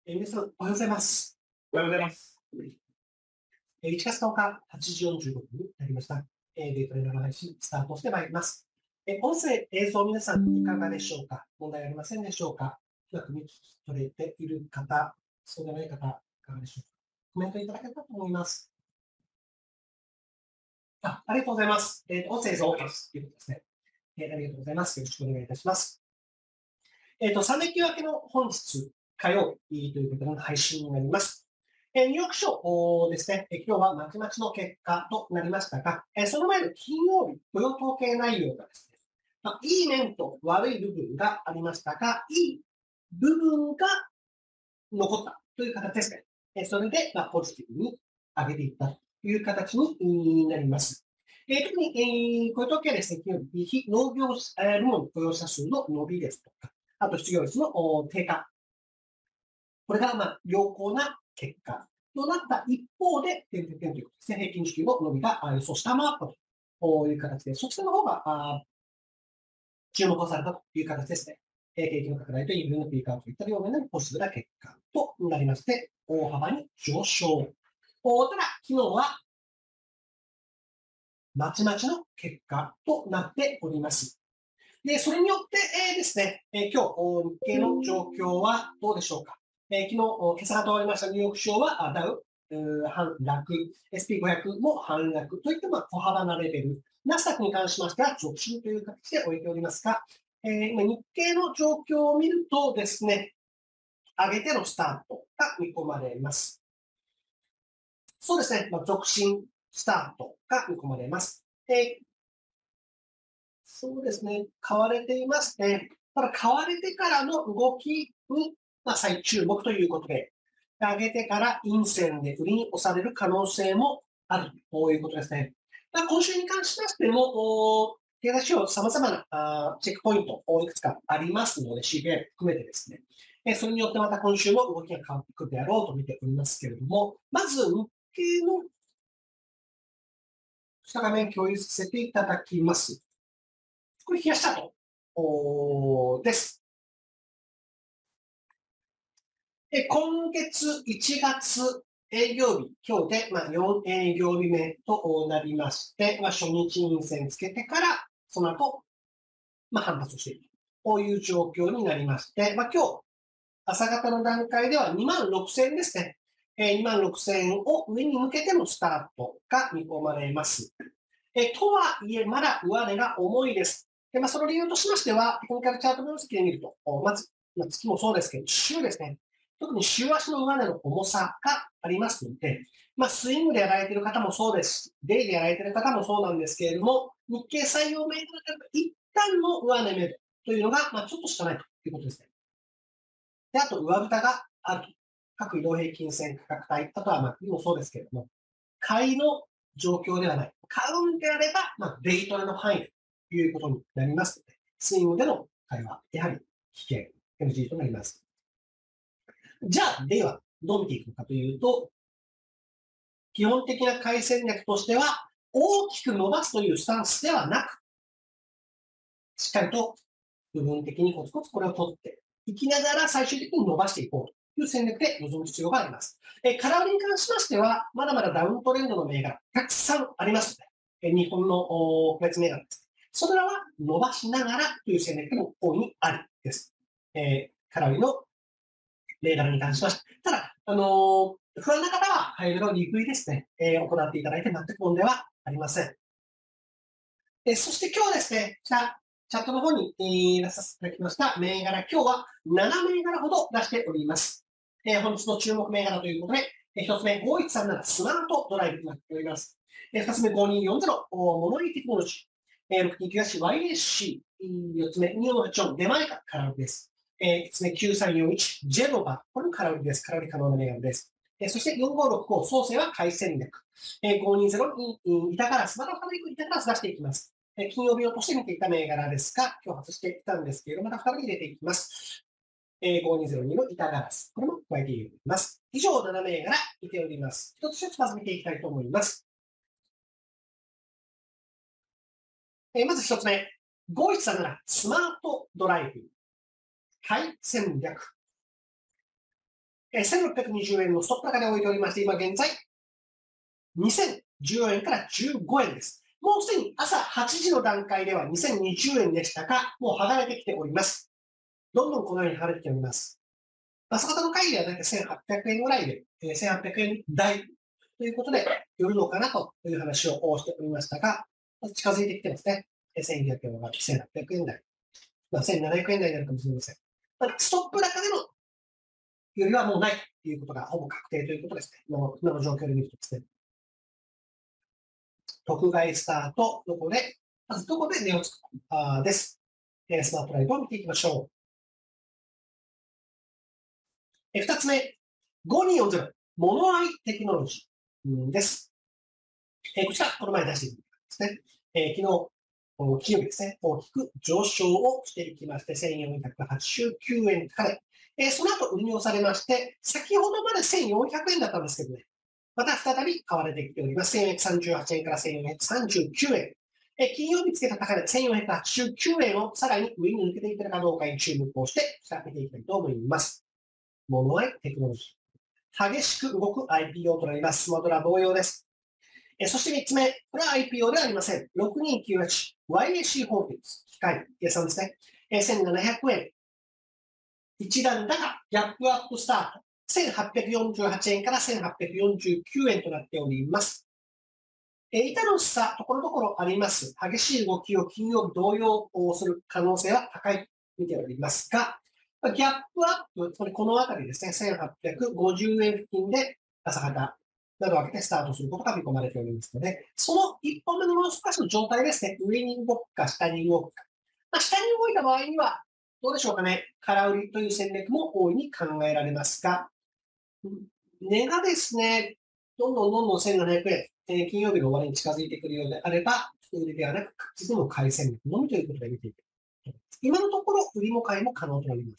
皆さん、おはようございます。 おはようございます。 1月10日、8時45分になりました。データで生配信、スタートしてまいります。音声、映像、皆さん、いかがでしょうか？問題ありませんでしょうか？うまく見聞き取れている方、そうでない方、いかがでしょうか？コメントいただけたらと思います。ありがとうございます。音声、映像、OK です。ということですね。ありがとうございます。よろしくお願いいたします。3連休明けの本日、火曜日ということの配信になります。ニューヨーク州ですね、今日はまちまちの結果となりましたが、その前の金曜日、雇用統計内容がですね、いい面と悪い部分がありましたが、いい部分が残ったという形ですね。それで、ポジティブに上げていったという形になります。特に、雇用統計はですね、金曜日、非農業部門雇用者数の伸びですとか、あと失業率の低下。これが良好な結果となった一方で、点々点ということですね、平均時給の伸びが予想下回ったという形で、そちらの方が注目をされたという形ですね。景気の拡大とインフレのピークアウトといった両面でのポジティブな結果となりまして、大幅に上昇。ただ、昨日はまちまちの結果となっております。で、それによって、ですね、今日、日経の状況はどうでしょうか。昨日、今朝が終わりましたニューヨーク市場は、ダウ、反落、SP500 も反落といった小幅なレベル。ナスダックに関しましては、続伸という形で置いておりますが、今、日経の状況を見るとですね、上げてのスタートが見込まれます。そうですね、続伸スタートが見込まれます。そうですね、買われていますね。ただ、買われてからの動きに、再注目ということで、上げてから陰線で売りに押される可能性もあるということですね。今週に関しましても、経済指標様々なチェックポイントいくつかありますので、CPI 含めてですね、それによってまた今週も動きが変わってくるであろうと見ておりますけれども、まず日経の下画面共有させていただきます。これ冷やしたとです。今月1月営業日、今日で4営業日目となりまして、初日陰線つけてから、その後、反発をしているという状況になりまして、今日、朝方の段階では26,000ですね。26,000を上に向けてのスタートが見込まれます。とはいえ、まだ上値が重いです。で、その理由としましては、テクニカルチャート分析で見ると、まず、月もそうですけど、週ですね。特に週足の上値の重さがありますので、スイングでやられている方もそうですし、デイでやられている方もそうなんですけれども、日経採用銘柄で一旦の上値目処というのが、ちょっとしかないということですね。で、あと、上蓋があると。各移動平均線価格帯、あとは次もそうですけれども、買いの状況ではない。買うんであれば、デイトレの範囲ということになりますので、スイングでの買いは、やはり危険、NG となります。じゃあ、では、どう見ていくのかというと、基本的な買い戦略としては、大きく伸ばすというスタンスではなく、しっかりと部分的にコツコツこれを取っていきながら最終的に伸ばしていこうという戦略で臨む必要があります。空売りに関しましては、まだまだダウントレンドの銘柄、たくさんありますので、日本の個別銘柄です。それらは伸ばしながらという戦略も大いにありです。空売りの銘柄に関しまして。ただ、不安な方は、早めの利食いですね、行っていただいて全く問題はありません。そして今日はですね、チャットの方に出させていただきました銘柄、今日は7銘柄ほど出しております。本日の注目銘柄ということで、1つ目、5137スマートドライブとなっております。2つ目、5240モノリテクノロジー。629 YAC。4つ目、2484出前か空売りです。5つ目、9341ジェノバ。これも空売りです。空売り可能な銘柄です。そして4565創生は買い戦略。520に板ガラス、まだ再び板ガラス出していきます。金曜日をとして見ていた銘柄ですが、今日外してきたんですけれども、また再び入れていきます。5202の板ガラス。これも加えていきます。以上7銘柄見ております。一つ一つまず見ていきたいと思います。まず一つ目。5137スマートドライブ。買い戦略。 1620円のストップ高で置いておりまして、今現在、2014円から15円です。もうすでに朝8時の段階では2020円でしたが、もう剥がれてきております。どんどんこのように剥がれてきております。朝方の会議ではだいたい1800円ぐらいで、1800円台ということで、寄るのかなという話をしておりましたが、近づいてきてますね。1200円が1800円台。1700円台になるかもしれません。ストップ高でのよりはもうないということがほぼ確定ということですね。今の状況で見るとですね。特買スタート、まずどこで値をつくかです。スマートライトを見ていきましょう。2つ目、5240、モノアイテクノロジーです。こちら、この前出していたんですね。昨日、金曜日ですね、大きく上昇をしていきまして、1489円から、その後売りに押されまして、先ほどまで1400円だったんですけどね、また再び買われてきております。1438円から1439円。金曜日つけた高値、1489円をさらに上に抜けていけるかどうかに注目をして、見ていきたいと思います。モノアイテクノロジー。激しく動く IPO となります。スマドラ同様です。そして3つ目、これは IPO ではありません。6298、YAC ホールディングス、機械、計算ですね。1700円。一段高、ギャップアップスタート。1848円から1849円となっております。板の差、ところどころあります。激しい動きを金曜日同様する可能性は高いと見ておりますが、ギャップアップ、つまりこのあたりですね、1850円付近で朝方などを開けてスタートすることが見込まれておりますので、その1本目のもう少しの状態ですね、上に動くか下に動くか。下に動いた場合には、どうでしょうかね、空売りという戦略も大いに考えられますが、値がですね、どんどん1700円、金曜日の終わりに近づいてくるようであれば、売りではなく、確実の買い戦略のみということで見ていく。今のところ、売りも買いも可能となります。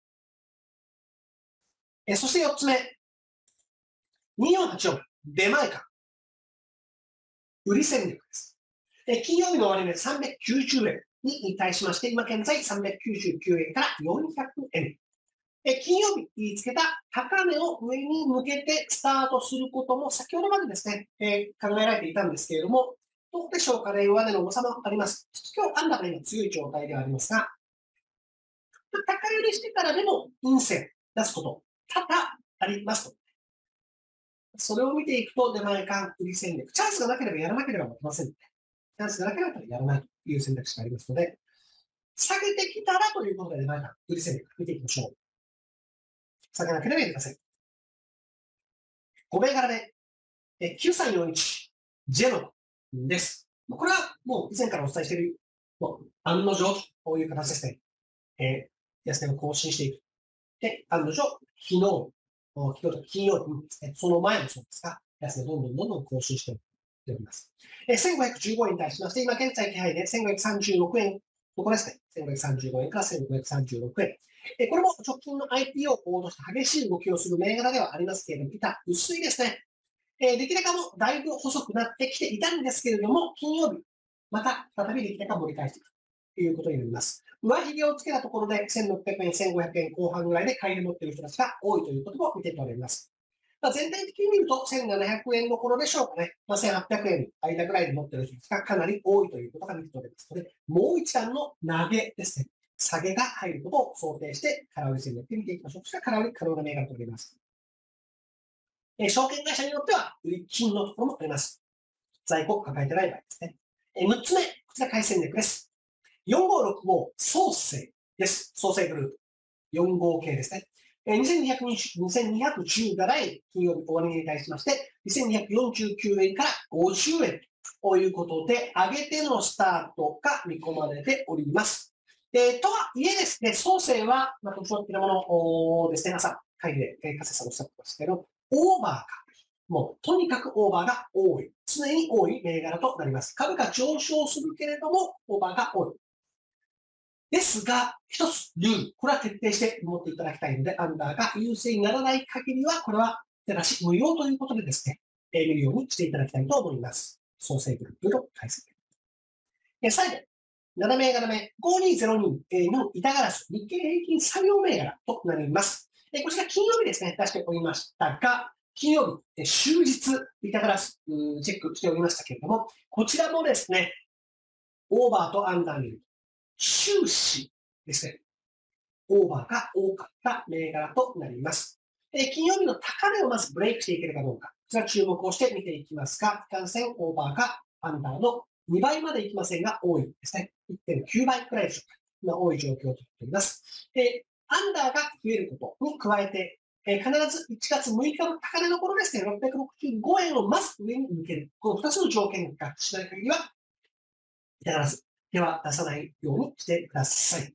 そして4つ目。2484、出前館。売り戦略です。金曜日の終値で390円に対しまして、今現在399円から400円。金曜日につけた高値を上に向けてスタートすることも先ほどまでですね、考えられていたんですけれども、どうでしょうかね、上値の重さもあります。今日、安高今強い状態ではありますが、高寄りしてからでも陰線出すこと、多々ありますと。それを見ていくと、出前館売り戦略。チャンスがなければやらなければできませんので、チャンスがなければやらないという選択肢がありますので、下げてきたらということで出前館売り戦略見ていきましょう。下げなければやりません。5銘柄で、9341、ジェノです。これはもう以前からお伝えしている、案の定という形ですね。安値を更新していく。で、案の定、昨日と金曜日ですね、その前もそうですが、安値どんどん更新しております。1515円に対しまして、今現在手配で1536円、ここですね。1535円から1536円。これも直近の IPO を行動して激しい動きをする銘柄ではありますけれども、板薄いですね。出来高もだいぶ細くなってきていたんですけれども、金曜日、また再び出来高を盛り返していくということになります。上髭をつけたところで1600円、1500円後半ぐらいで買いで持っている人たちが多いということも見て取れます。全体的に見ると1700円の頃でしょうかね。1800円間ぐらいで持っている人たちがかなり多いということが見て取れますので、もう一段の投げですね。下げが入ることを想定して、空売り戦略で見ていきましょう。そしたら空売り可能な銘柄となります。証券会社によっては、売り金のところもあります。在庫を抱えてない場合ですね。6つ目、こちら買い戦略です。4565、創生です。創生グループ。4号系ですね。2210が来金曜日終値に対しまして、2249円から50円ということで、上げてのスタートが見込まれております。とはいえですね、創生は、特徴的なものですね、朝会議で加瀬さんおっしゃってましたけど、オーバーが、もうとにかくオーバーが多い。常に多い銘柄となります。株価上昇するけれども、オーバーが多い。ですが、一つルール、これは徹底して持っていただきたいので、アンダーが優勢にならない限りは、これは手出し無用ということでですね、見るようにしていただきたいと思います。創生グループの解説。最後、7銘柄目、5202の板ガラス、日経平均作業銘柄となります。 こちら金曜日ですね、出しておりましたが、金曜日、終日、ピタゴラスチェックしておりましたけれども、こちらもですね、オーバーとアンダーにいる終始ですね、オーバーが多かった銘柄となります。金曜日の高値をまずブレイクしていけるかどうか、こちら注目をして見ていきますが、いかんせんオーバーかアンダーの2倍までいきませんが、多いですね。1.9 倍くらいでしょうか。今多い状況となっております。アンダーが増えることに加えて、必ず1月6日の高値の頃ですね、665円をまず上に抜ける。この2つの条件がしない限りは、必ず手は出さないようにしてください。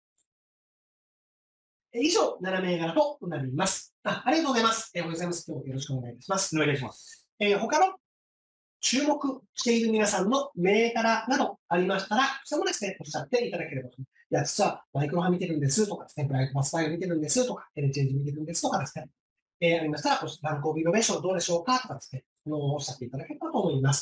以上、7銘柄となります。ありがとうございます。おはようございます。今日もよろしくお願いいたします。 お願いします。 他の注目している皆さんの銘柄などありましたら、それもですね、おっしゃっていただければと。いや、実はマイクロ波見てるんですとかですね、ブライトバスファイル見てるんですとか、エレチェンジ見てるんですとかですね、ありましたら、ランコービノベーションどうでしょうかとかですね、おっしゃっていただければと思います。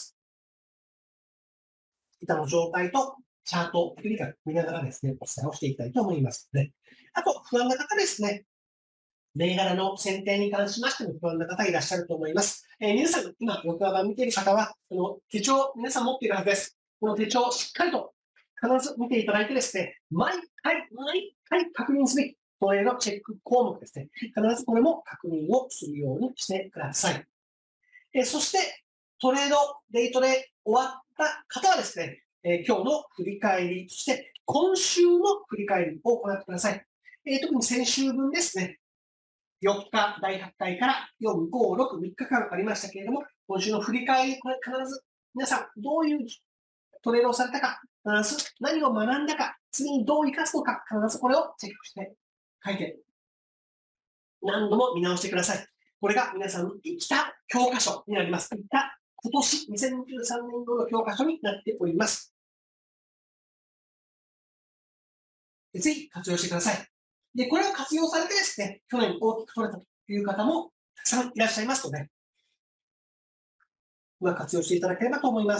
板の状態とチャート、テクニカル見ながらですね、お伝えをしていきたいと思いますので、あと、不安な方ですね、銘柄の選定に関しましても不安な方いらっしゃると思います。皆さん、今、横幅見ている方は、この手帳、皆さん持っているはずです。この手帳をしっかりと必ず見ていただいてですね、毎回確認すべきトレードチェック項目ですね。必ずこれも確認をするようにしてください。そして、トレード、デイトレ終わった方はですね、今日の振り返り、そして今週の振り返りを行ってください。特に先週分ですね、4日、第8回から4、5、6、3日間ありましたけれども、今週の振り返り、これ必ず皆さんどういうトレードをされたか、必ず何を学んだか、次にどう生かすのか、必ずこれをチェックして書いて、何度も見直してください。これが皆さんの生きた教科書になります。生きた今年2023年度の教科書になっております。ぜひ活用してください。で、これを活用されてですね、去年大きく取れたという方もたくさんいらっしゃいますので、活用していただければと思います。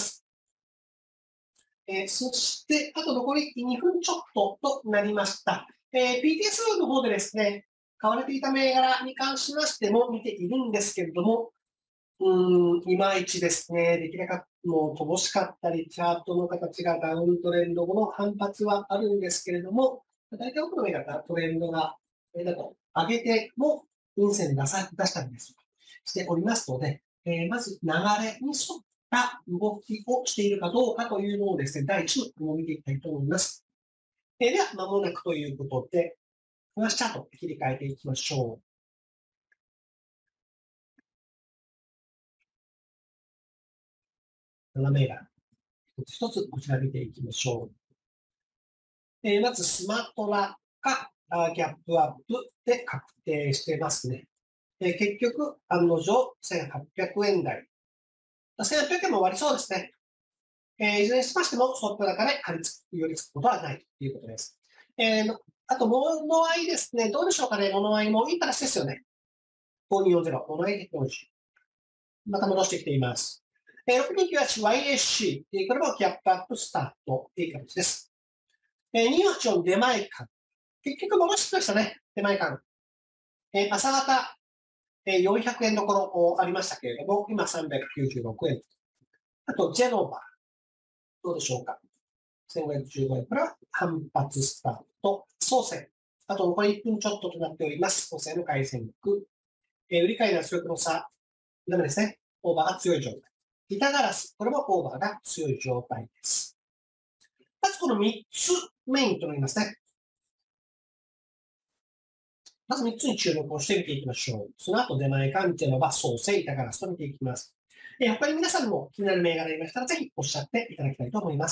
そして、あと残り2分ちょっととなりました。PTS の方でですね、買われていた銘柄に関しましても見ているんですけれども、いまいちですね、できなかった、もう乏しかったり、チャートの形がダウントレンド後の反発はあるんですけれども、大体多くの銘柄、トレンドが、だと上げても、陰線出したりですしておりますので、まず流れに沿った動きをしているかどうかというのをですね、第一の見ていきたいと思います。では、間もなくということで、フラッシュチャート切り替えていきましょう。7銘柄。一つ一つこちら見ていきましょう。まず、スマトラかギャップアップで確定してますね。結局、案の定、1800円台。1800円も終わりそうですね。いずれにしましても、ストップ高で寄り付くことはないということです。あと、物合いですね。どうでしょうかね。物合いもいい形ですよね。5240、物合いテクノロジー。また戻してきています。6298YSC、これもギャップアップスタートという形です。284出前感。結局戻してきましたね。出前感。朝方、400円どころありましたけれども、今396円。あと、ジェノバ。どうでしょうか。1515円から反発スタート。総線。あと残り1分ちょっととなっております。総線の回線区。売り買いの出力の差。ダメですね。オーバーが強い状態。板ガラス。これもオーバーが強い状態です。まずこの3つメインとなりますね。まず3つに注目をして見ていきましょう。その後、出前関係の総線、板ガラスと見ていきます。他に皆さんも気になる銘柄がありましたら、ぜひおっしゃっていただきたいと思います。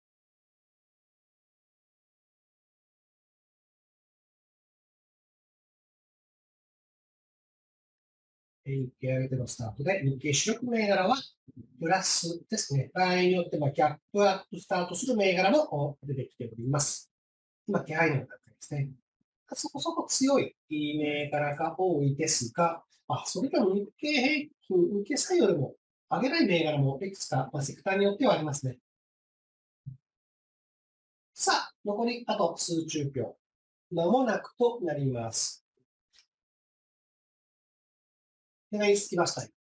受け上げてのスタートで、日経主力銘柄はプラスですね。場合によってはギャップアップスタートする銘柄も出てきております。今、気配の段階ですね。そこそこ強い銘柄が多いですが、それでも日経平均、日経3よりも上げない銘柄もいくつか、セクターによってはありますね。さあ、残りあと数十秒。間もなくとなります。 手がつきました。い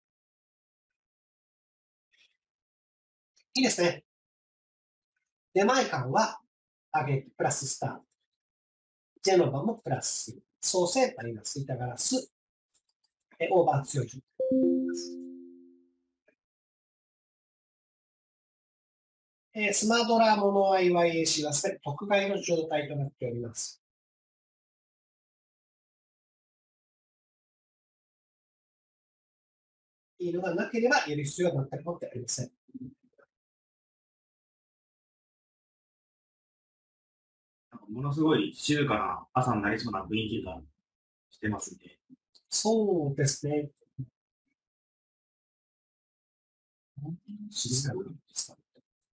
いですね。出前館は上げプラススター。ジェノバもプラス。ソーセあります。板ガラス。オーバー強い状態です。スマドラモノアイ YAC はすべて特外の状態となっております。いいのがなければやる必要は全く持ってありません。 ものすごい静かな朝になりそうな雰囲気がしてますね。 そうですね。静かなですか。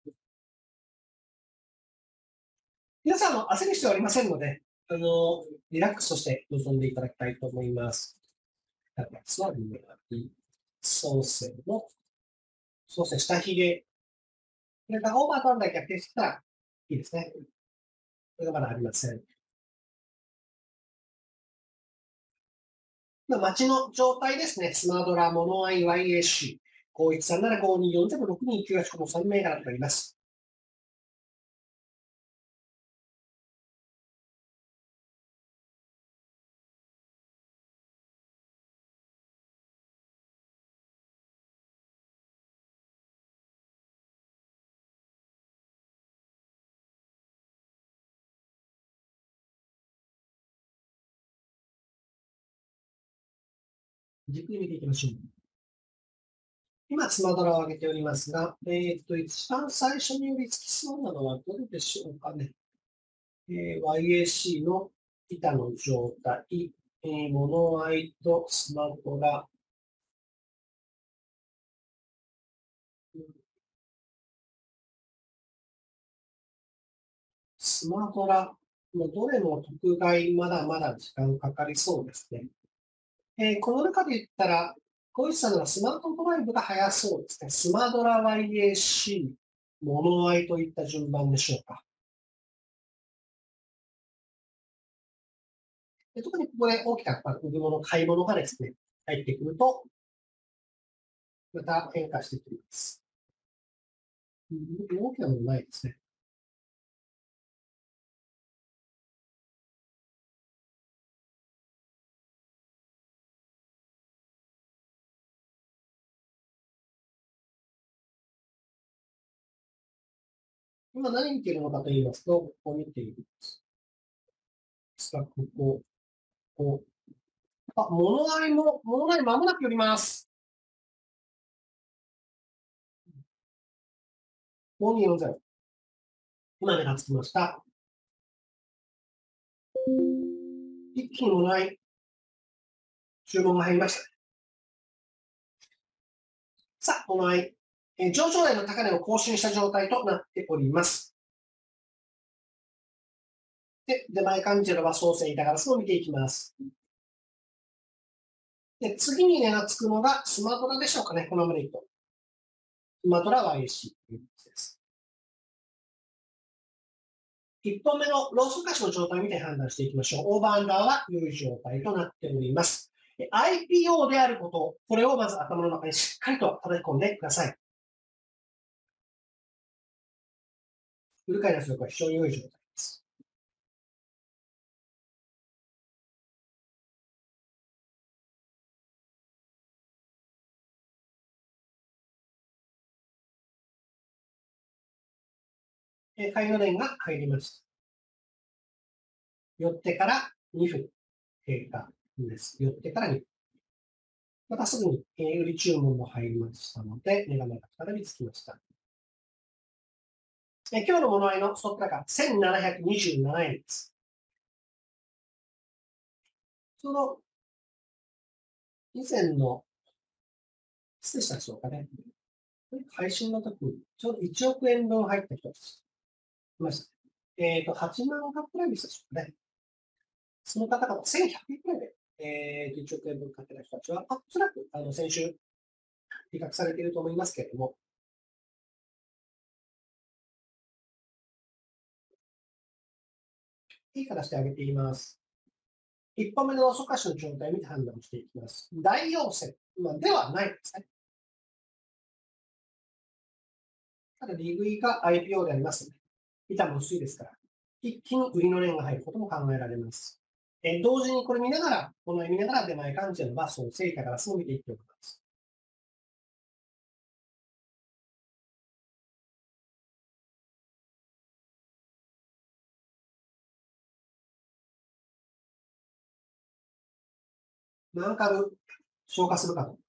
皆さん、焦る必要はありませんので、リラックスとして臨んでいただきたいと思います。座るのがいい。ソーセの、ソーセ下髭。これがオーバーターンだけ逆転してたらいいですね。これがまだありません。待ちの状態ですね。スマドラ、モノアイ、YAC。513752406298この3銘柄となります。じっくり見ていきましょう。今、スマドラを上げておりますが、一番最初に寄り付きそうなのはどれでしょうかね。YAC の板の状態、モノアイとスマドラ、スマドラのどれも特外まだまだ時間かかりそうですね。この中で言ったら、小石さんのスマートドライブが早そうですね。スマドラ YAC、モノアイといった順番でしょうか。特にここで大きな売り物、買い物がですね、入ってくると、また変化してきます。大きなものないですね。今何見ているのかと言いますと、ここ見ているんです。ここ。モノアイ間もなく寄ります。5240。今値がつきました。一気にモノアイ、注文が入りました。さあ、モノアイ、上昇台の高値を更新した状態となっております。で、出前感じるは創生板ガラスを見ていきます。で、次に値がつくのがスマトラでしょうかね、このままでいくと。スマトラ YC というです。1本目のローソク足の状態を見て判断していきましょう。オーバーアンダーは良い状態となっております。IPO であること、これをまず頭の中にしっかりと叩き込んでください。売る買いの出力は非常に良い状態です。買いの連が入りました。寄ってから2分経過です。寄ってから2分。またすぐに売り注文も入りましたので、値がまた再びつきました。今日の物合いのストップ高、1727円です。その以前の、いつでしたでしょうかね。配信の時に、ちょうど1億円分入った人です。いました。8万円くらいでしたでしょうかね。その方々、1100円くらいで、1億円分買ってた人たちは、おそらく、先週、比較されていると思いますけれども、いい形で上げています。 1本目の遅かしの状態を見て判断をしていきます。大陽線、ではないですね。ただ、利食いが IPO でありますので、板も薄いですから、一気に売りの連が入ることも考えられます。同時にこれ見ながら、この絵見ながら出前関係のバスを成果からすぐ見ていっておきます。何株消化するかと。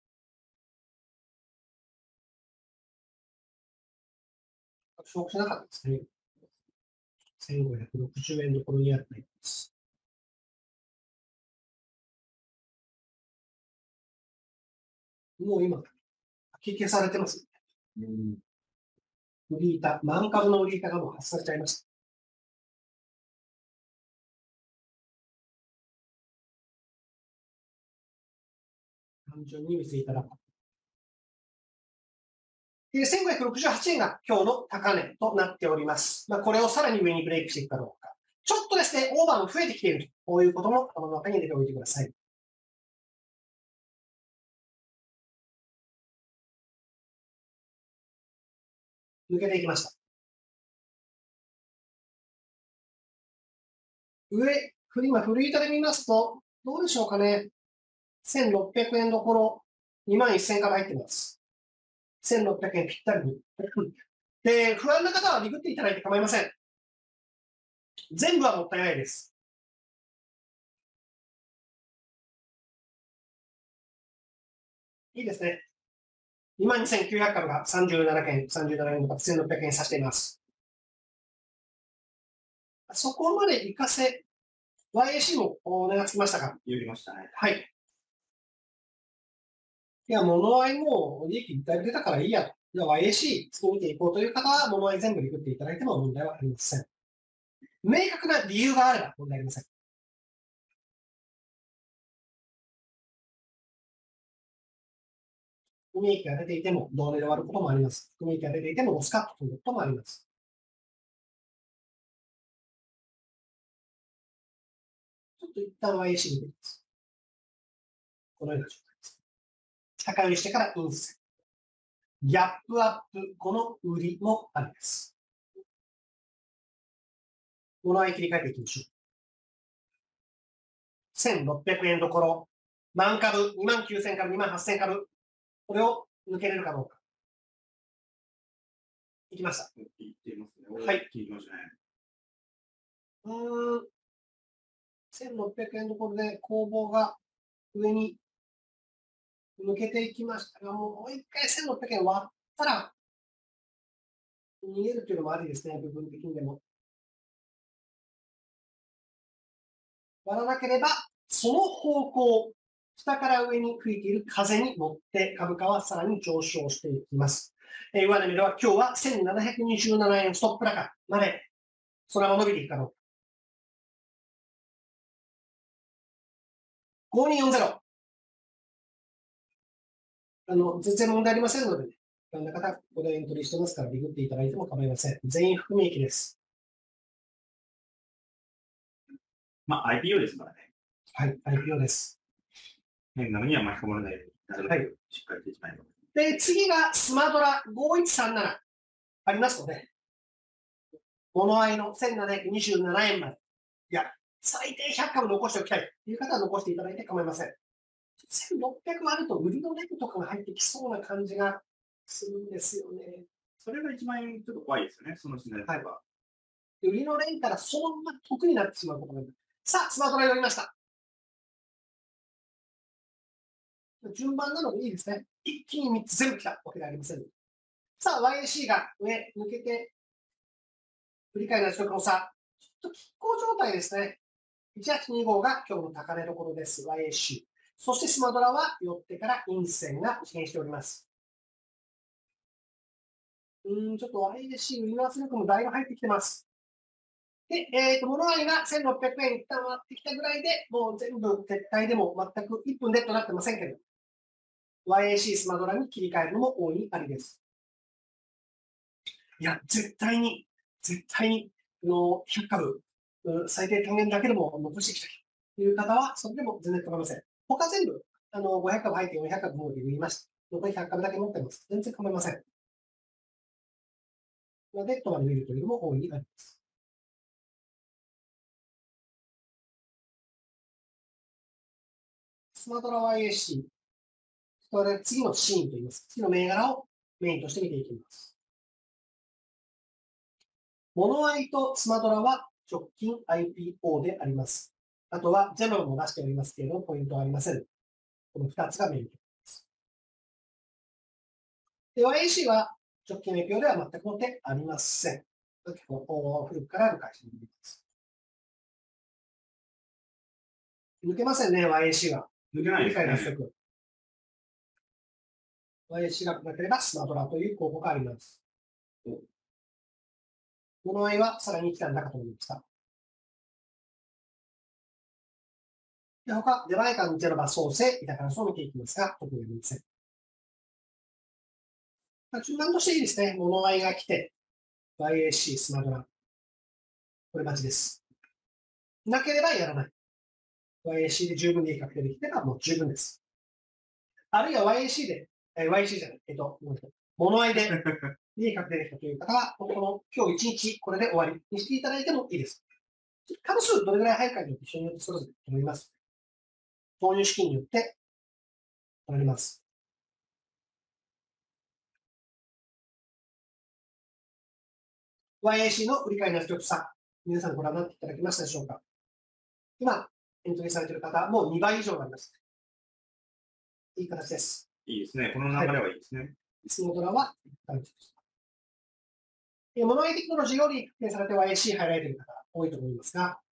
消化しなかったですね。1560円どころにあったりです。もう今、書き消されてます。売り板、満株の売り板がもう発されちゃいました。単純に見せていただく。1568円が今日の高値となっております。これをさらに上にブレイクしていくかどうか。ちょっとですね、オーバーも増えてきていると、こういうことも頭の中に入れておいてください。抜けていきました。上、今、フリータで見ますと、どうでしょうかね。1600円どころ、21000から入ってます。1600円ぴったりに。で、不安な方はリグっていただいて構いません。全部はもったいないです。いいですね。22,900株が37件、37円の1600円差しています。そこまで行かせ、YAC も値がつきましたか？ 言いましたね。 はい。いや、物合いも利益だいぶ出たからいいやと。じゃあ YAC 月見ていこうという方は、物合い全部リグっていただいても問題はありません。明確な理由があれば問題ありません。含み益が出ていても、同値で終わることもあります。含み益が出ていても、ロスカットということもあります。ちょっと一旦 YAC 見てみます。このような状態です。高売りしてからインセン。ギャップアップ、この売りもありです。物合い切り替えていきましょう。1600円どころ、満株、29000株、28000株、これを抜けれるかどうか。いきました。 いってますね。 はい。 聞きましたね。 1600円どころで攻防が上に抜けていきましたが、もう一回1600円割ったら、逃げるというのもありですね、部分的にでも。割らなければ、その方向、下から上に吹いている風に乗って株価はさらに上昇していきます。上値見れば今日は1727円ストップ高まで、そのまま伸びていくかどうか。5240。全然問題ありませんので、ね、いろんな方、ここでエントリーしてますから、リグっていただいても構いません。全員含み益です。 IPO ですからね。 はい、IPO です。 変なのには巻き込まれないように、はい、しっかりしていきたいと。 で、次がスマドラ5137ありますので、物合いの1727円まで。いや、最低100株残しておきたいという方は残していただいて構いません。1600あると売りのレグとかが入ってきそうな感じがするんですよね。 それが一番ちょっと怖いですよね、そのシナリオは。 売りのレンからそのまま得になってしまうことがある。さあ、スマートライン読みました。順番なのでいいですね。一気に3つ全部来たわけではありません。さあ、YAC が上抜けて、振り返りの力の差、ちょっと拮抗状態ですね。1825が今日の高値どころです。YAC。そしてスマドラは寄ってから陰線が実現しております。ちょっと YAC 売りの圧力もだいぶ入ってきてます。で、物合いが1600円一旦割ってきたぐらいで、もう全部撤退でも全く1分でとなってませんけど、YAC スマドラに切り替えるのも大いにありです。いや、絶対に、100株、最低還元だけでも残していきたいいう方は、それでも全然構いません。他全部、500株入って400株もう売りました。残り100株だけ持ってます。全然構いません。デッドまで見るというのも大いにあります。スマトラ YAC。これ次のシーンといいます。次の銘柄をメインとして見ていきます。モノアイとスマトラは直近 IPO であります。あとはゼロも出しておりますけれども、ポイントはありません。この2つがメインです。で、YAC は直近 IPO では全く持ってありません。結構古くからある会社になります。抜けませんね、YAC は。 抜けないですね。 理解がしておく。YAC がなければスマトラという候補があります。この間はさらに来たんだかと思いました。で他、出前館ゼロバ創生、板からそう見ていきますが、特にありません。中間としていいですね。物合いが来て、YAC、スマドラ。これ待ちです。なければやらない。YAC で十分利益確定できてればもう十分です。あるいは YAC で、YAC じゃない、物合いで利益確定できたという方は、この今日一日これで終わりにしていただいてもいいです。株数どれぐらい入るかによって一緒によってそれぞれ決まります。投入資金によって決まります。YAC の売り買いの一つさ、皆さんご覧になっていただけましたでしょうか。今、エントリーされている方、もう2倍以上になります。いい形です。 いいですね。この流れはいいですね。 スノードラは、モノエテクノロジーより確定されて YAC 入られている方多いと思いますが、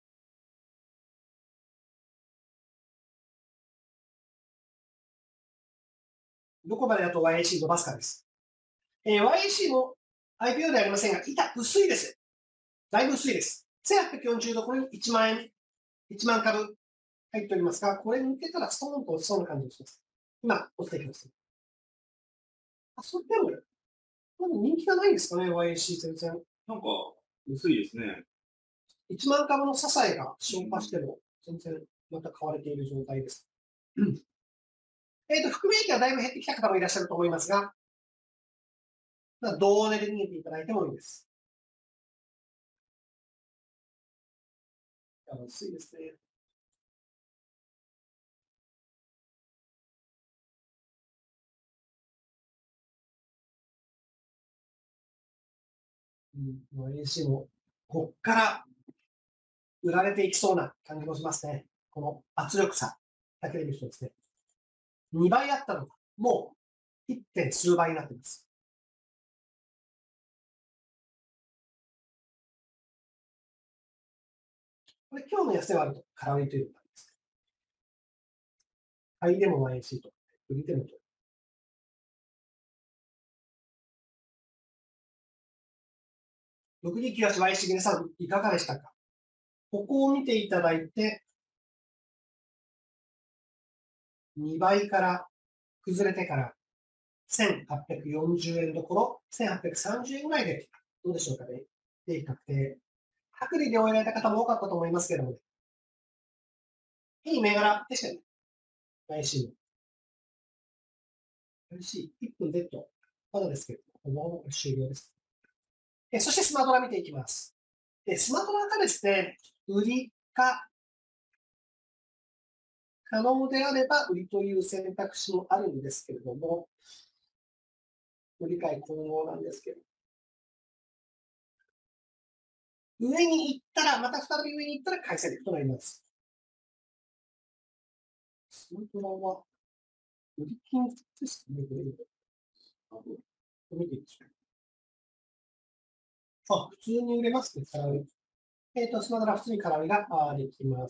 どこまでだと YAC 伸ばすかです。YAC も IPO ではありませんが、板薄いです。だいぶ薄いです。1840どころに1万円、1万株入っておりますが、これ抜けたらストーンと落ちそうな感じがします。今、落ちてきます。それでも、人気がないんですかね、YAC 全然。 なんか、薄いですね。 1万株の支えが消化しても、全然また買われている状態です。含み益はだいぶ減ってきた方もいらっしゃると思いますが、同値で逃げていただいてもいいです。薄いですね。AC も、こっから売られていきそうな感じもしますね。この圧力差だけで見るとですね。2倍あったのが、もう 1. 数倍になっています。これ今日の安値はあると空売りということです。買いでも YAC と、売りでもと。6298 YAC 皆さんいかがでしたか。ここを見ていただいて、2倍から崩れてから1840円どころ、1830円ぐらいで、どうでしょうかね。利益確定。薄利で終えられた方も多かったと思いますけれども、いい銘柄でしたね。YAC の。YAC、1分デッド。まだですけど、もう終了です。そしてスマトラ見ていきます。スマトラがですね、売りか、可能であれば売りという選択肢もあるんですけれども、売り買い混合なんですけど、上に行ったら、また再び上に行ったら買い下げとなります。スマトラは、売り金ですね、見ていきましょう。普通に売れますね、空売り。スマトラ普通に空売りができます。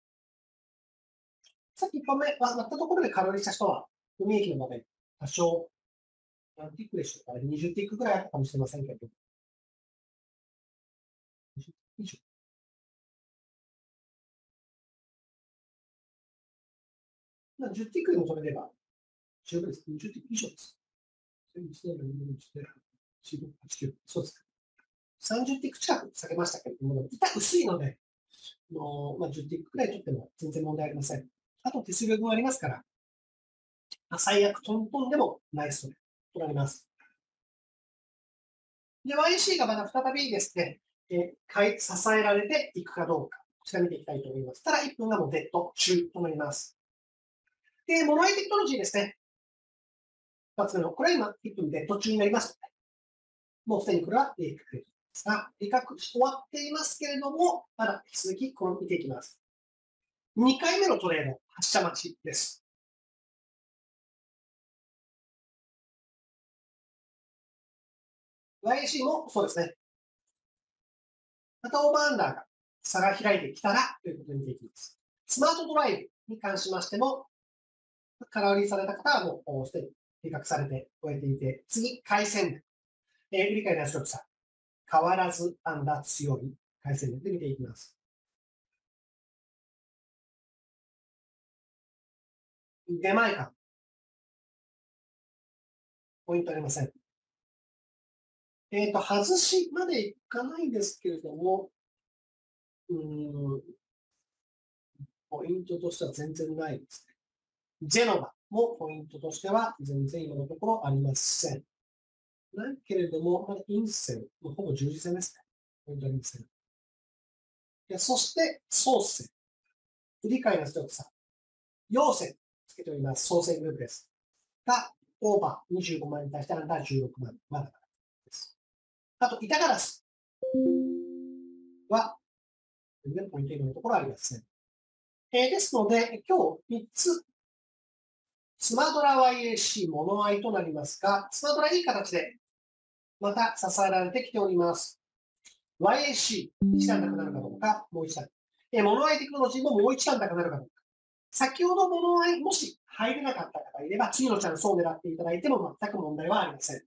さっき1本目割ったところで空売りした人は、含み益の場で多少、何ティックでしょうか、20ティックぐらいあったかもしれませんけど、20以上。10ティックでも取れれば十分です。20ティック以上です。そうです。30ティック近く下げましたけれども、板薄いので、 10ティックくらい取っても全然問題ありません。あと手数料分ありますから、最悪トントンでもナイスとなります。で、YC がまた再びですね、支えられていくかどうか、こちら見ていきたいと思います。ただ、1分がもうデッド中となります。で、モノアイテクノロジーですね。2つ目の、これは今、1分デッド中になりますので、もうすでにこれは利確ですが、利確終わっていますけれども、まだ引き続きこの見ていきます。2回目のトレード、発射待ちです。YAC もそうですね。またオーバーアンダーが差が開いてきたらということに見ていきます。スマートドライブに関しましても、空売りされた方はもうすでに計画されて終えていて、次、買い戦略。売り買いの強さ。変わらずアンダー強い買い戦略で見ていきます。出前感。ポイントありません。外しまでいかないんですけれども、ポイントとしては全然ないですね。ジェノバもポイントとしては全然今のところありません。ないけれども、まだインセル、ほぼ十字線ですね。ポイントありません。そして、ソーセン。売り買いの強さ。陽線つけております。ソーセングループです。が、オーバー25万に対してアンダー16万。まだです。あと、板ガラスは、全然ポイント今のところありません。ですので、今日3つ、スマドラ YAC モノアイとなりますが、スマドラいい形で、また支えられてきております。YAC、一段高くなるかどうか、もう一段。モノアイテクノロジーももう一段高くなるかどうか。先ほどモノアイ、もし入れなかった方がいれば、次のチャンスを狙っていただいても全く問題はありません。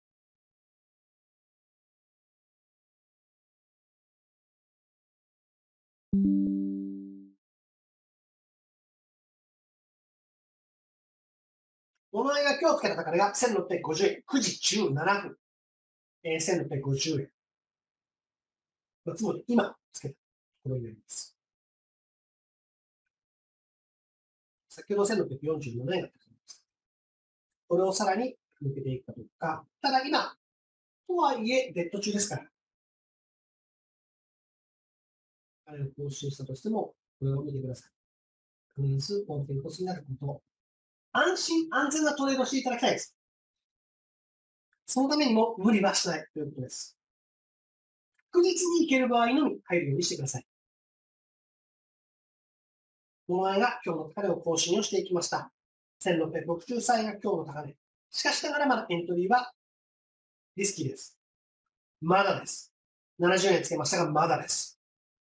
モノアイが今日つけた高値が1650円、9時17分。1650円。つまり今つけたところになります。先ほど1647円だったと思います。これをさらに抜けていくかどうか。ただ今、とはいえ、デッド中ですから。あれを更新したとしても、これを見てください。必ずコンテンツになること。安心、安全なトレードをしていただきたいです。そのためにも無理はしないということです。確実にいける場合のみ入るようにしてください。この前が今日の高値を更新をしていきました。1663円が今日の高値。しかしながらまだエントリーはリスキーです。まだです。70円つけましたが、まだです。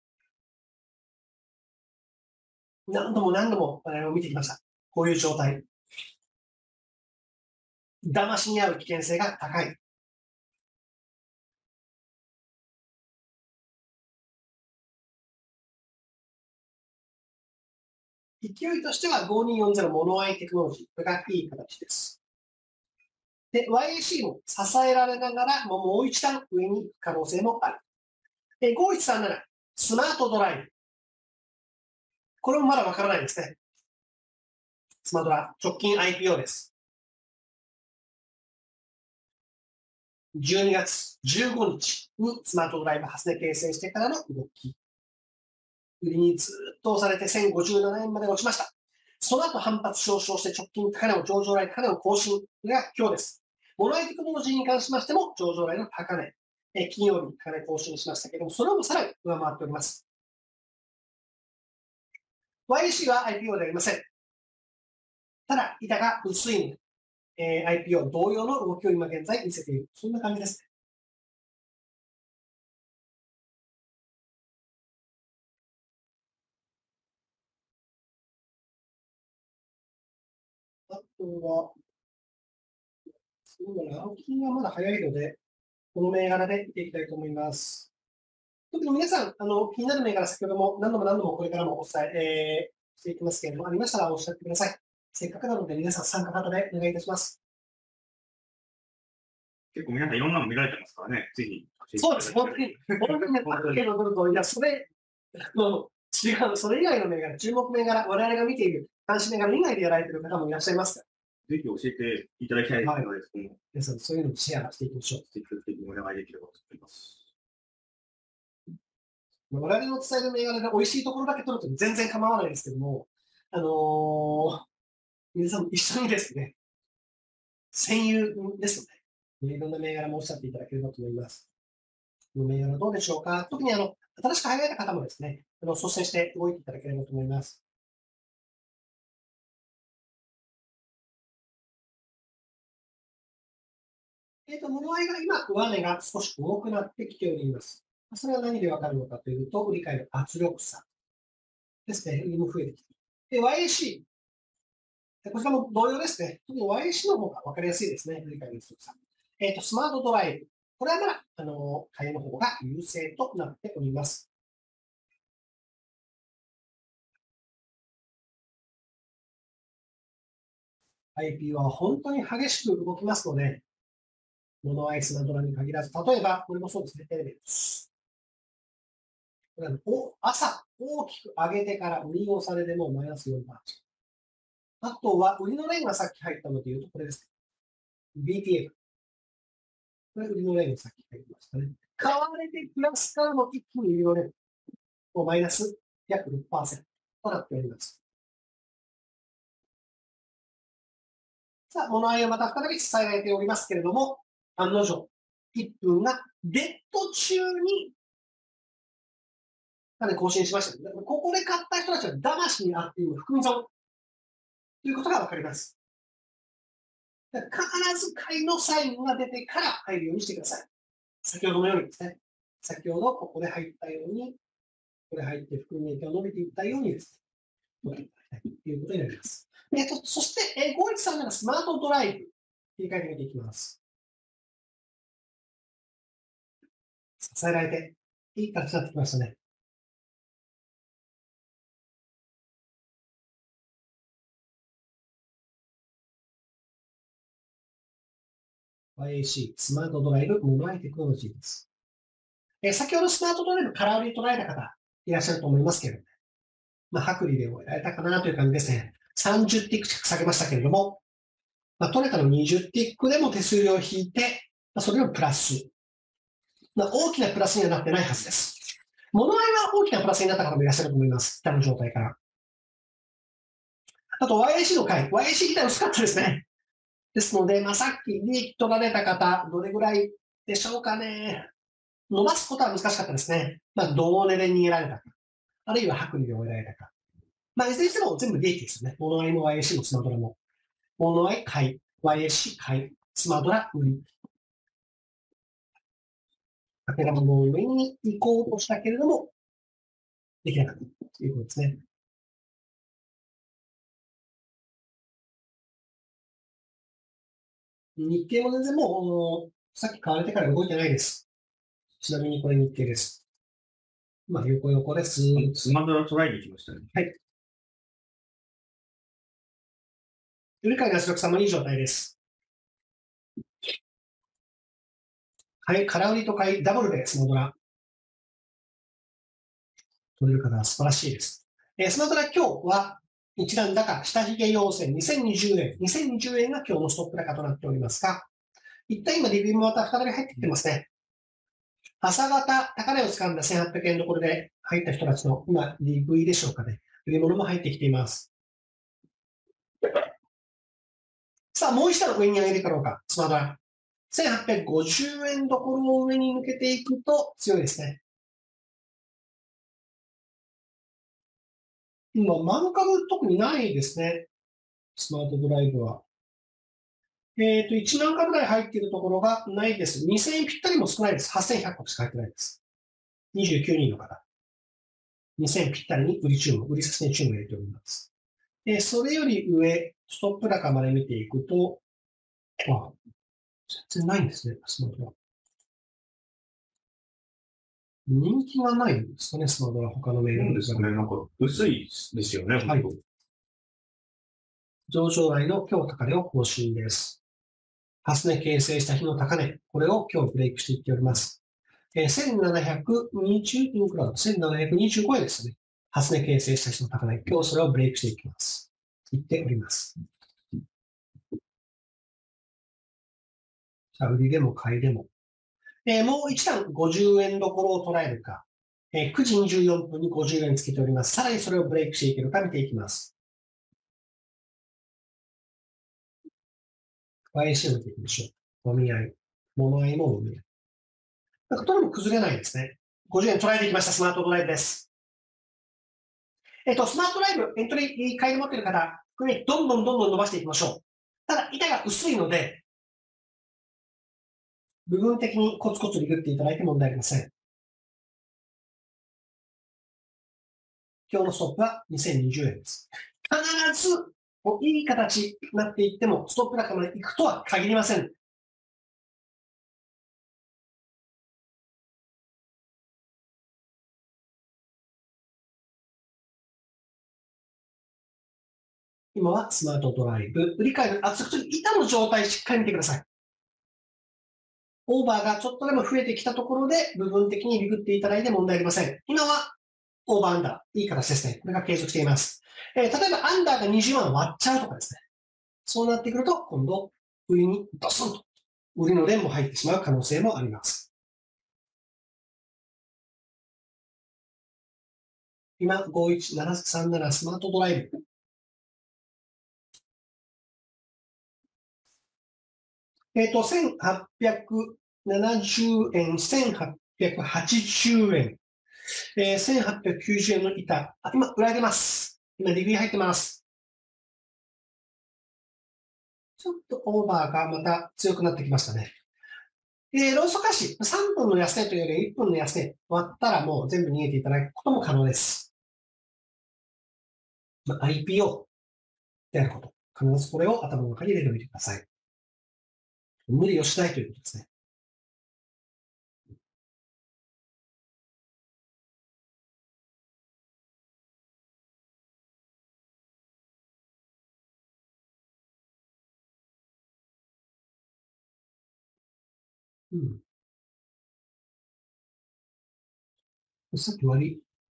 何度も何度も見てきました。こういう状態。騙しに遭う危険性が高い。勢いとしては5240モノアイテクノロジー。これがいい形です。で、YAC も支えられながら、もう一段上に行く可能性もある。5137、スマートドライブ。これもまだわからないですね。スマートドラ、直近 IPO です。12月15日にスマートドライブ発生形成してからの動き。売りにずっと押されて1057円まで落ちました。その後反発上昇して直近高値を上場来高値を更新が今日です。モノアイテクノロジーに関しましても上場来の高値、金曜日に高値更新しましたけれども、それをもさらに上回っております。YAC は IPO でありません。ただ、板が薄いので、IPO 同様の動きを今現在見せている。そんな感じですね。あとは、青金はまだ早いので、この銘柄で見ていきたいと思います。特に皆さん、気になる銘柄、先ほども何度もこれからもお伝え、していきますけれども、ありましたらおっしゃってください。せっかくなので皆さん参加型でお願いいたします。 結構皆さんいろんなの見られてますからね、ぜひ。 そうです、本当に。本当にね、パッケージを取ると、いや、それ、 違う、それ以外の銘柄、注目銘柄、我々が見ている監視銘柄以外でやられている方もいらっしゃいますかぜひ教えていただきたいのですけども、 ら、そういうのをシェアしていきましょう。 積極的にお願いできればと思います。 我々の伝える銘柄が美味しいところだけ取ると全然構わないですけども、皆さん一緒にですね、戦友ですので、いろんな銘柄もおっしゃっていただければと思います。この銘柄どうでしょうか。特に新しく入られた方もですね、率先して動いていただければと思います。物合いが今、上値が少し重くなってきております。それは何でわかるのかというと、売り買いの圧力差ですね。売りも増えてきて。で、YAC。こちらも同様ですね。特に YAC の方がわかりやすいですね。売り買いの圧力差。スマートドライブ。これはまだ、買いの方が優勢となっております。IP は本当に激しく動きますので、モノアイスなドラに限らず、例えば、これもそうですね、エレメンツ。これ朝、大きく上げてから売り押されでもうマイナス4%。あとは、売りのレンがさっき入ったので言うと、これです。BTF。これ、売りのレンがさっき入りましたね。買われてプラスからの一気に売りのレン。もうマイナス約 6% となっております。さあ、物合いはまた再び伝えられておりますけれども、案の定、1分がデッド中に更新しましたので、ここで買った人たちは騙しにあっている含み損ということがわかります。必ず買いのサインが出てから入るようにしてください。先ほどのようにですね、先ほどここで入ったように、これ入って含み益が伸びていったようにですね、取っていただきたいということになります。そして、5137スマートドライブ、切り替えてみていきます。支えられて、いい形になってきましたね。YAC、スマートドライブ、モバイルテクノロジーです。先ほどスマートドライブ、空売り捉えた方、いらっしゃると思いますけれども、薄利で終えられたかなという感じですね。30ティック近く下げましたけれども、取れたの20ティックでも手数料を引いて、それをプラス。大きなプラスにはなってないはずです。物合いは大きなプラスになった方もいらっしゃると思います。下の状態から。あと YAC の回、YAC 自体薄かったですね。ですので、さっき利益取られた方、どれぐらいでしょうかね。伸ばすことは難しかったですね。同値で逃げられたか。あるいは薄利で終えられたか。いずれにしても全部利益ですよね。物合いも YAC もスマドラも。物合い買い、YAC 買い、スマドラ売り。かけ玉の上に行こうとしたけれども、できなかったということですね。日経も全然もう、さっき買われてから動いてないです。ちなみにこれ日経です。横です。 スマドラトライに行きましたね。 はい。売り買いの圧力差もいい状態です。はい、空売りと買い、ダブルでスマドラ。取れる方は素晴らしいです。スマドラ今日は一段高、下髭要線2020円。2020円が今日のストップ高となっておりますが、一旦今リビューもまた再び入ってきてますね。朝方、高値を掴んだ1800円のところで入った人たちの今、DV でしょうかね。というものも入ってきています。さあ、もう一段上に上げていくかろうか、スマドラ。1850円どころを上に抜けていくと強いですね。今、満株特にないですね。スマートドライブは。1万株台入っているところがないです。2000円ぴったりも少ないです。8100個しか入ってないです。29人の方。2000円ぴったりに売り注文、売り差し値注文入れております。それより上、ストップ高まで見ていくと、全然ないんですね、スマートは。人気がないんですかね、スマートは他の銘柄ですね。なんか薄いですよね、 はい。上場来の今日高値を更新です。初値形成した日の高値、これを今日ブレイクしていっております。1725円ですね。 初値形成した人の高値、今日それをブレイクしていきます。言っております。売りでも買いでも。もう一段50円どころを捉えるか。9時24分に50円つけております。さらにそれをブレイクしていけるか見ていきます。YC を見ていきましょう。もみ合い。物合いももみ合い。なんかとても崩れないですね。50円捉えていきました。スマートドライブです。スマートドライブ、エントリー買い持っている方、これどんどん伸ばしていきましょう。ただ、板が薄いので、部分的にコツコツリグっていただいて問題ありません。今日のストップは2020円です。必ずいい形になっていっても、ストップ高まで行くとは限りません。今はスマートドライブ。売り買いの圧力、板の状態しっかり見てください。オーバーがちょっとでも増えてきたところで、部分的にリグっていただいて問題ありません。今はオーバーアンダー。いい形ですね。これが継続しています。例えばアンダーが20万割っちゃうとかですね。そうなってくると、今度、売りにドスンと、売りの連も入ってしまう可能性もあります。今、51737スマートドライブ。1870円、1880円、1890円の板。今、売られてます。今、リビュー入ってます。ちょっとオーバーがまた強くなってきましたね。ローソク足、3分の安値というより1分の安値割ったらもう全部逃げていただくことも可能です。IPO であること。必ずこれを頭の中に入れておいてください。無理をしないということですね。さっき割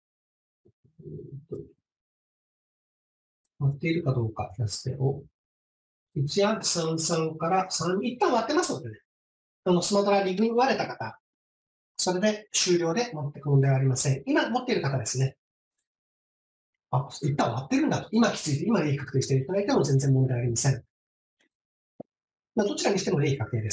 っているかどうか、安値を。1833から3、一旦割ってますのでね。スマトラリグに割れた方、それで終了で持ってくるのではありません。今持っている方ですね。一旦割ってるんだと。今きついて、今利益確定していただいても全然問題ありません。どちらにしても利益確定です。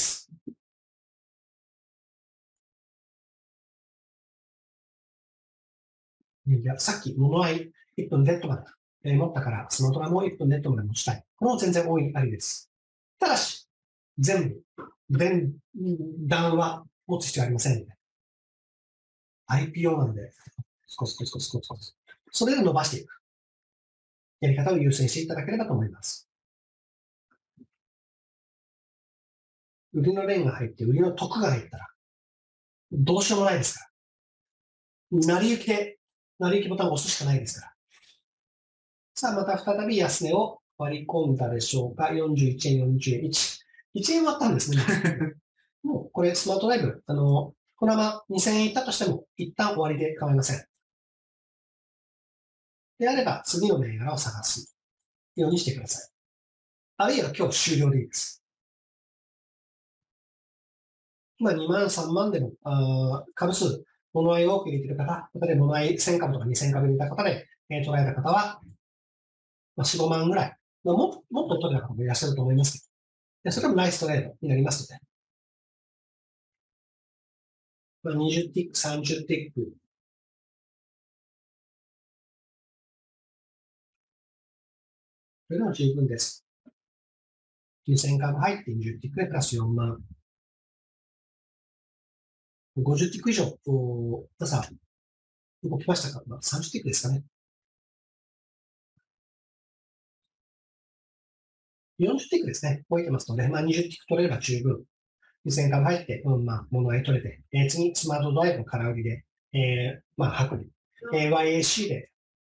いや、さっき、物合い1分デッドまで、持ったから、スマトラも1分デッドまで持ちたい。これも全然多いありです。ただし、全部、段は持つ必要ありませんので。IPO なので、少し。それで伸ばしていく。やり方を優先していただければと思います。売りの連が入って、売りの得が入ったら、どうしようもないですから。成り行きボタンを押すしかないですから。さあ、また再び安値を割り込んだでしょうか。41円、40円、1円割ったんですね。もう、これ、スマートライブ、このまま2000円いったとしても、一旦終わりで構いません。であれば、次の銘柄を探すようにしてください。あるいは今日終了でいいです。今2万、3万でも、株数、物合いを多く入れている方、例えば物合い1000株とか2000株入れた方で、捉えた方は、4、5万ぐらい、もっと取れた方もいらっしゃると思いますけど、それもナイストレードになりますので、20ティック、30ティック、それでも十分です。2000株入って20ティックでプラス4万。50ティック以上、皆さん、動きましたか、30ティックですかね。40ティックですね。置いてますので、20ティック取れれば十分。2000株入って、物合い取れて、次、スマートドライブの空売りで、薄利。YAC で、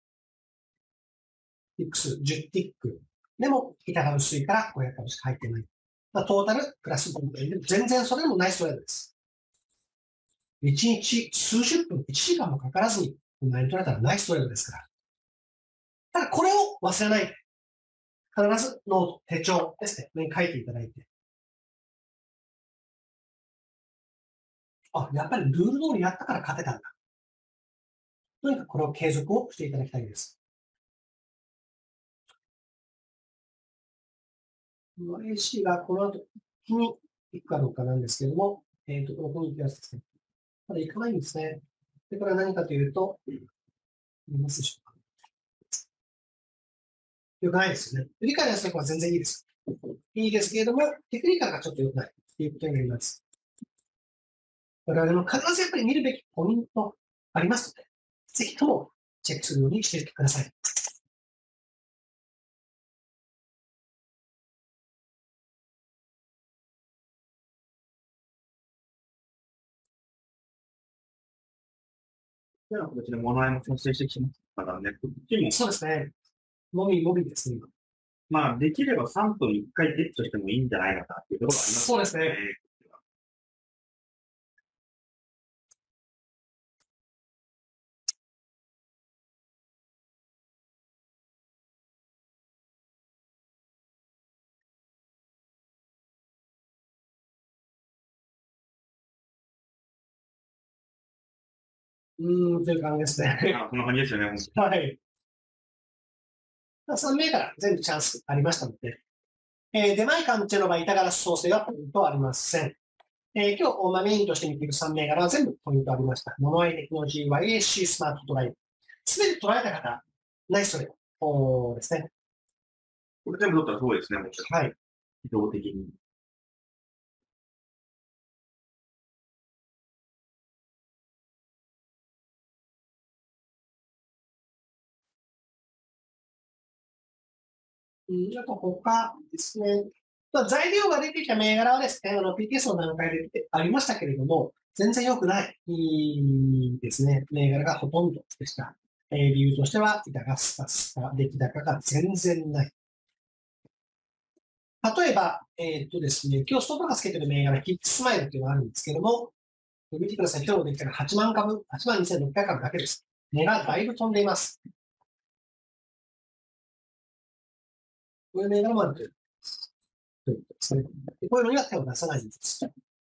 ティックス10ティック。でも、板が薄いから500株しか入ってない。トータルプラス5で、全然それでもナイストレードです。1日数十分、1時間もかからずにナイン取れたらナイストレードですから。ただこれを忘れないで、必ずノート、手帳ですね、に書いていただいて。やっぱりルール通りやったから勝てたんだ。とにかくこれを継続をしていただきたいです。AC がこの後、一気に行くかどうかなんですけれども、この雰囲気はですね、まだ行かないんですね。で、これは何かというと、見ますでしょうか。良くないですよね。理解のやすい子は全然いいです。いいですけれども、テクニカルがちょっと良くないということになります。我々も必ずやっぱり見るべきポイントありますので、ぜひともチェックするようにしていてください。 では、こちら物合いも調整してきますからね、こっちも。 そうですね。もみですね、今。 まあ、できれば3分1回デットしてもいいんじゃないかなっていうところがありますね。 そうですね。という感じですね。 そんな感じですよね、 はい。3名から全部チャンスありましたので、出前館っていうのは板ガラス創生はポイントはありません。今日、メインとして見ている3銘柄は全部ポイントありました。モノアイテクノロジー、YAC スマートドライブ。すべて捉えた方、ナイストレードですね。 これ全部取ったらそうですね、もちろん。 はい。 自動的に。 あと他ですね。材料が出てきた銘柄はですね、PTS の段階でありましたけれども、全然良くないですね。銘柄がほとんどでした。理由としては、板がスタスタ、出来高が全然ない。例えば、ですね、今日ストップがつけてる銘柄、キッズスマイルっていうのがあるんですけども、見てください。今日の出来高8万株、82,600株だけです。値がだいぶ飛んでいます。こういう銘柄もあるということですね。こういうのには手を出さないんです。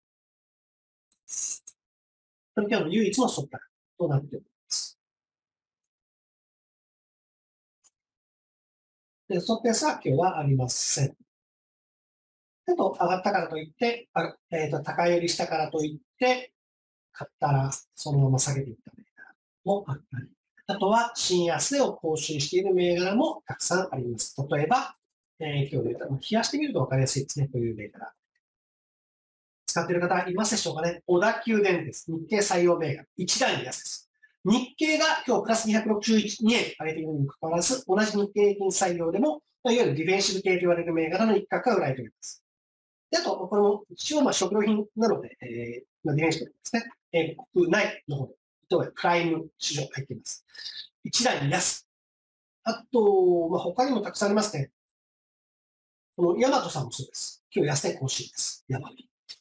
これ今日の唯一のストップとなっております。で、ストップペースは今日はありません。あと、上がったからといって、高寄りしたからといって、買ったらそのまま下げていった銘柄もあったり、あとは新安値を更新している銘柄もたくさんあります。例えば、今日で言うと、冷やしてみると分かりやすいですね、という銘柄。使っている方いますでしょうかね。小田急電鉄、日経採用銘柄、一段安です。日経が今日プラス262円上げているにもかかわらず、同じ日経平均採用でも、いわゆるディフェンシブ系と言われる銘柄の一角が売られております。で、あと、これも一応食料品なので、ディフェンシブですね。国内の方で、例えばプライム市場入っています。一段安。あと、他にもたくさんありますね。このヤマトさんもそうです。今日安値更新です。ヤマト。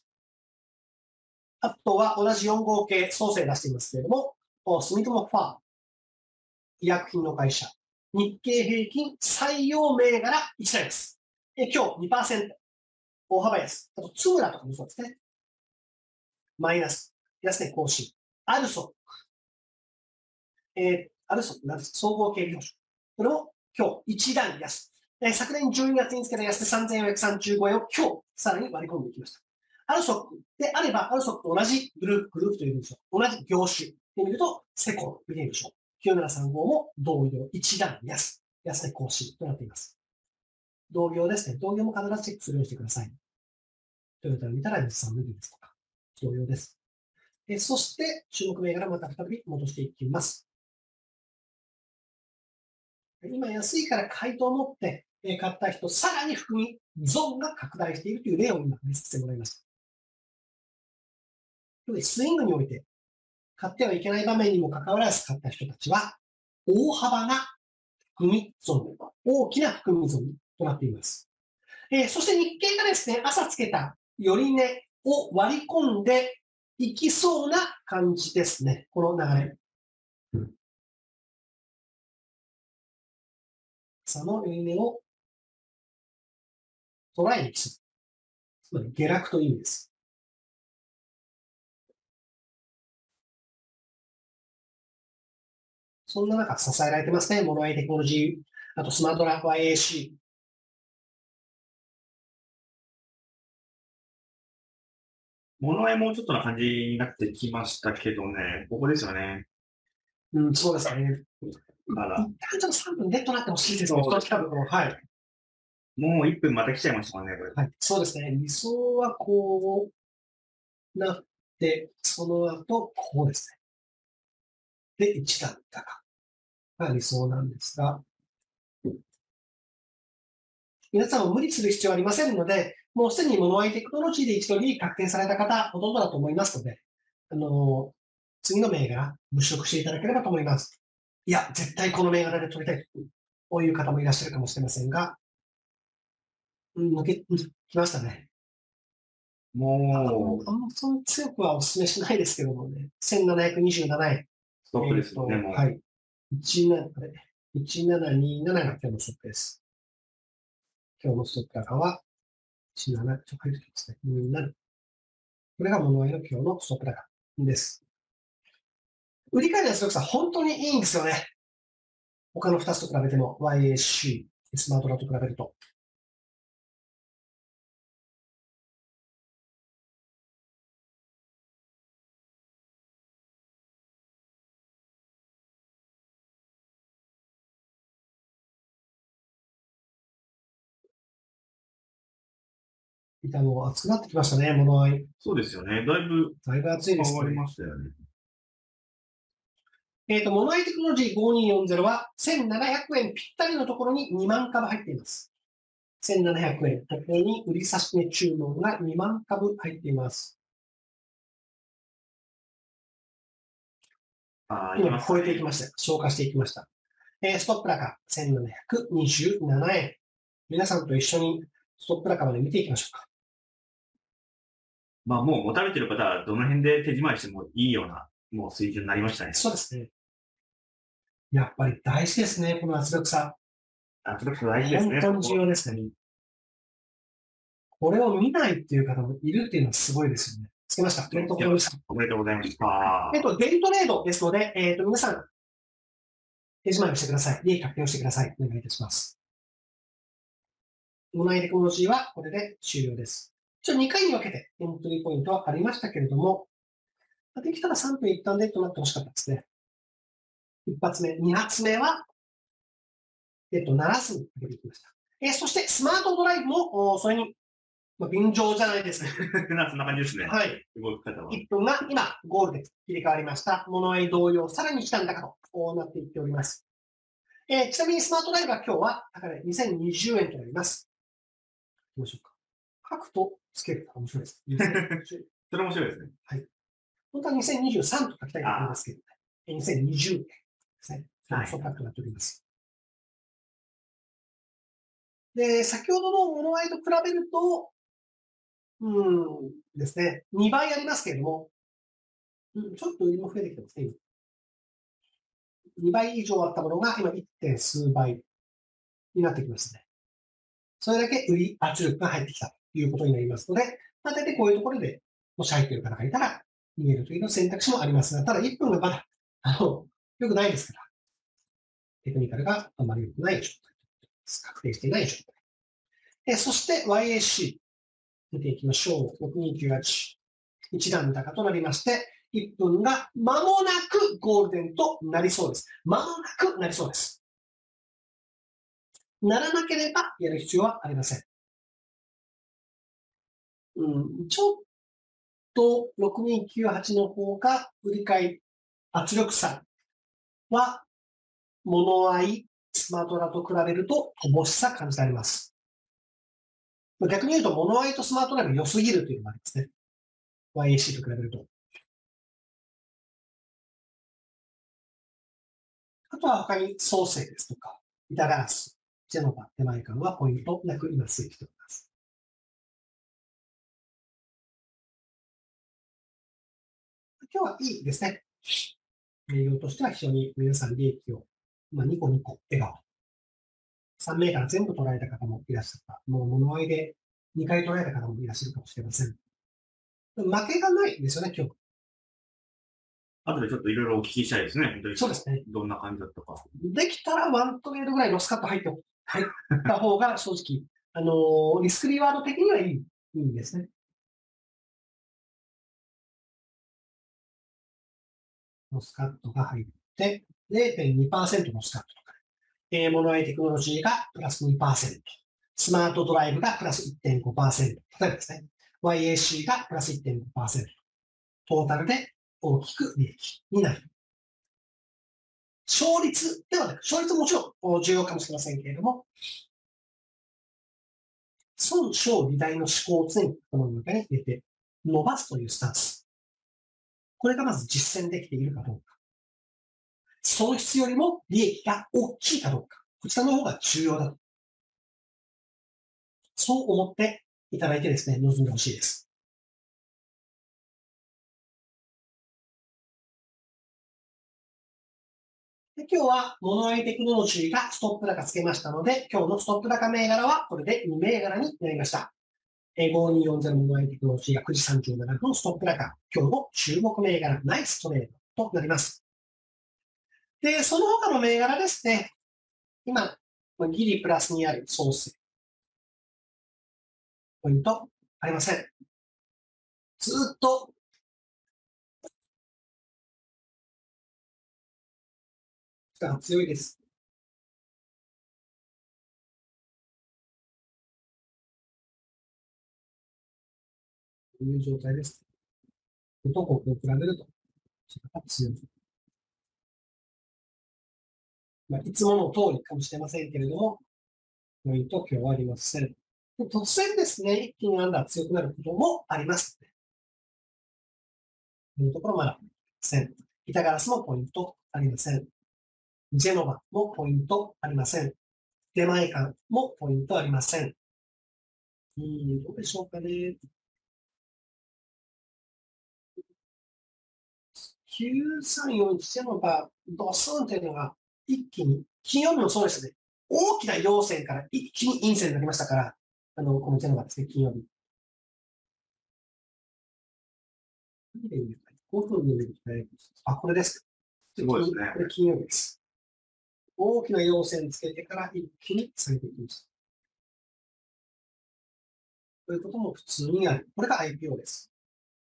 あとは同じ4号系創生出していますけれども、住友ファーム、医薬品の会社、日経平均採用銘柄1台です。今日 2%、大幅安。あと、津村とかもそうですね。マイナス、安値更新。アルソアルソなんです総合経理保証。これを今日一段安。昨年12月につけた安値3435円を今日さらに割り込んでいきました。アルソックであれば、アルソックと同じグループというんでしょう。同じ業種で見ると、セコロ見てみましょう。9735も同様一段安。安値更新となっています。同業ですね。同業も必ずチェックするようにしてください。トヨタを見たら、日産のビですとか、同様です。そして、注目銘柄また再び戻していきます。今安いから買いと思って買った人、さらに含みゾーンが拡大しているという例を今見せてもらいました。スイングにおいて買ってはいけない場面にもかかわらず買った人たちは、大幅な含みゾーン、大きな含みゾーンとなっています。そして日経がですね、朝つけた寄り値を割り込んでいきそうな感じですね、この流れ。 朝の売値をトライにする。つまり下落という意味です。そんな中、支えられてますね。モノアイテクノロジー、あとスマートラ YAC。 物合いもうちょっとな感じになってきましたけどね、ここですよね。 うん、そうですね。 だから一旦ちょっと3分デッドになってほしいですね。 そうです多分はい。 もう1分また来ちゃいましたもんね、これ。 はい。そうですね。理想はこうなって、その後、こうですね。で、一段高が理想なんですが、皆さんも無理する必要はありませんので、もうすでにモノアイテクノロジーで一度利益確定された方、ほとんどだと思いますので、次の銘柄、物色していただければと思います。いや、絶対この銘柄で取りたいという方もいらっしゃるかもしれませんが、きましたね。 もう、 あんまそんな強くはお勧めしないですけどもね、1727円。 ストップですよね、もう。 はい。1727が今日のストップです。今日のストップ高は、17、ちょっと書いておきますね。27。これが物合いの今日のストップ高です。売り買いの強さ、本当にいいんですよね。他の2つと比べても、YAC、スマートラと比べると。板も熱くなってきましたね、物合い。 そうですよね。だいぶだいぶ熱いですね。 変わりましたよね。 モノアイテクノロジー5240は1700円ぴったりのところに2万株入っています。1700円。ここに売り差し値注文が2万株入っています。今超えていきました。消化していきました。ストップ高1727円。皆さんと一緒にストップ高まで見ていきましょうか。 まあもう持たれてる方はどの辺で手締まいしてもいいような、もう水準になりましたね。 そうですね。やっぱり大事ですね、この圧力差。 圧力差大事ですね。 本当に重要ですね。これを見ないっていう方もいるっていうのはすごいですよね。つけました。 おめでとうございました。 デイトレードですので、皆さん、手締まいをしてください。利益確定をしてください。お願いいたします。モノアイテクノロジーはこれで終了です。2回に分けてエントリーポイントはありましたけれども、できたら3分一旦デッドになってほしかったですね。一発目、二発目は、デッドならずにかけていきました。そしてスマートドライブも、それに、便乗じゃないですね。 そんな感じですね。 はい。 動き方は。 1分が今、ゴールで切り替わりました。物合い同様、さらに来たんだかと、こうなっていっております。ちなみにスマートドライブは今日は高値2020円となります。どうしようか。書くとつけると面白いです。 それ面白いですね。 はい。本当は2023と書きたいと思いますけど、2020円ですね。そう高くなっております。で、先ほどの物合いと比べると、ですね、2倍ありますけれども、ちょっと売りも増えてきてますね、2倍以上あったものが今 1. 数倍になってきましたね。それだけ売り圧力が入ってきたということになりますので、大体こういうところで、もし入っている方がいたら、逃げるというの選択肢もありますが、ただ1分がまだ、良くないですから、テクニカルがあまり良くない状態です。確定していない状態。そして YAC 見ていきましょう。6298。一段高となりまして、1分が間もなくゴールデンとなりそうです。間もなくなりそうです。ならなければやる必要はありません。ちょっと6298の方が売り買い圧力差は物合いスマートラと比べると乏しさ感じられます。逆に言うと物合いとスマートラが良すぎるというのもありますね。YAC と比べると。あとは他に創生ですとか、イタガラス、ジェノバ、手前感はポイントなく今推移しております。今日はいいですね。営業としては非常に皆さん利益を、ニコニコ笑顔 3銘柄全部捉えた方もいらっしゃった。もう物合いで2回捉えた方もいらっしゃるかもしれません。負けがないですよね、今日。 後でちょっといろいろお聞きしたいですね。本当にそうですね。 どんな感じだったか。 できたらワントレードぐらいロスカット入った方が正直、リスクリワード的にはいいんですね。ロスカットが入って、0.2% ロスカットとか、モノアイテクノロジーがプラス2%、スマートドライブがプラス 1.5%、例えばですね、YAC がプラス 1.5%、トータルで大きく利益になる。勝率ではなく、勝率ももちろん重要かもしれませんけれども、損傷利大の思考を常にこの中に入れて伸ばすというスタンス。これがまず実践できているかどうか。損失よりも利益が大きいかどうか。こちらの方が重要だと。そう思っていただいてですね、臨んでほしいです。で今日はモノアイテクノロジーがストップ高つけましたので、今日のストップ高銘柄はこれで2銘柄になりました。5240モノアイテクノロジーが9時37分ストップ高。今日の注目銘柄、ナイストレードとなります。で、その他の銘柄ですね。今、ギリプラスにあるソース。ポイントありません。ずっとが強いです。という状態です。どこを比べると、強い。いつもの通りかもしれませんけれども、ポイント今日はありません。突然ですね、一気にアンダー強くなることもあります。というところまだありません。板ガラスもポイントありません。ジェノバもポイントありません。出前館もポイントありません。どうでしょうかね。9341ジェノバ、ドスンというのが一気に、金曜日もそうですね。大きな陽線から一気に陰線になりましたから、このジェノバですね、金曜日。5分で見るとね、あ、これです。 すごいですね。 これ金曜日です。大きな陽線つけてから一気に下げていきました。ということも普通にある。これが IPO です。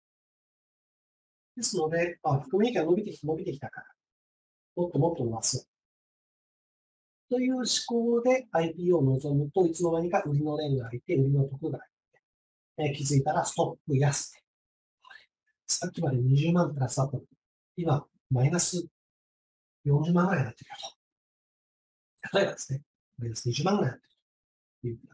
ですので、含み益が伸びてきたから、もっともっと伸ばす。という思考で IPO を望むといつの間にか売りの連が入って、売りの得が入って、気づいたらストップ安で。さっきまで20万プラスだったのに、今、マイナス40万ぐらいになってるよと。例えばですね、マイナス20万ぐらいになってるという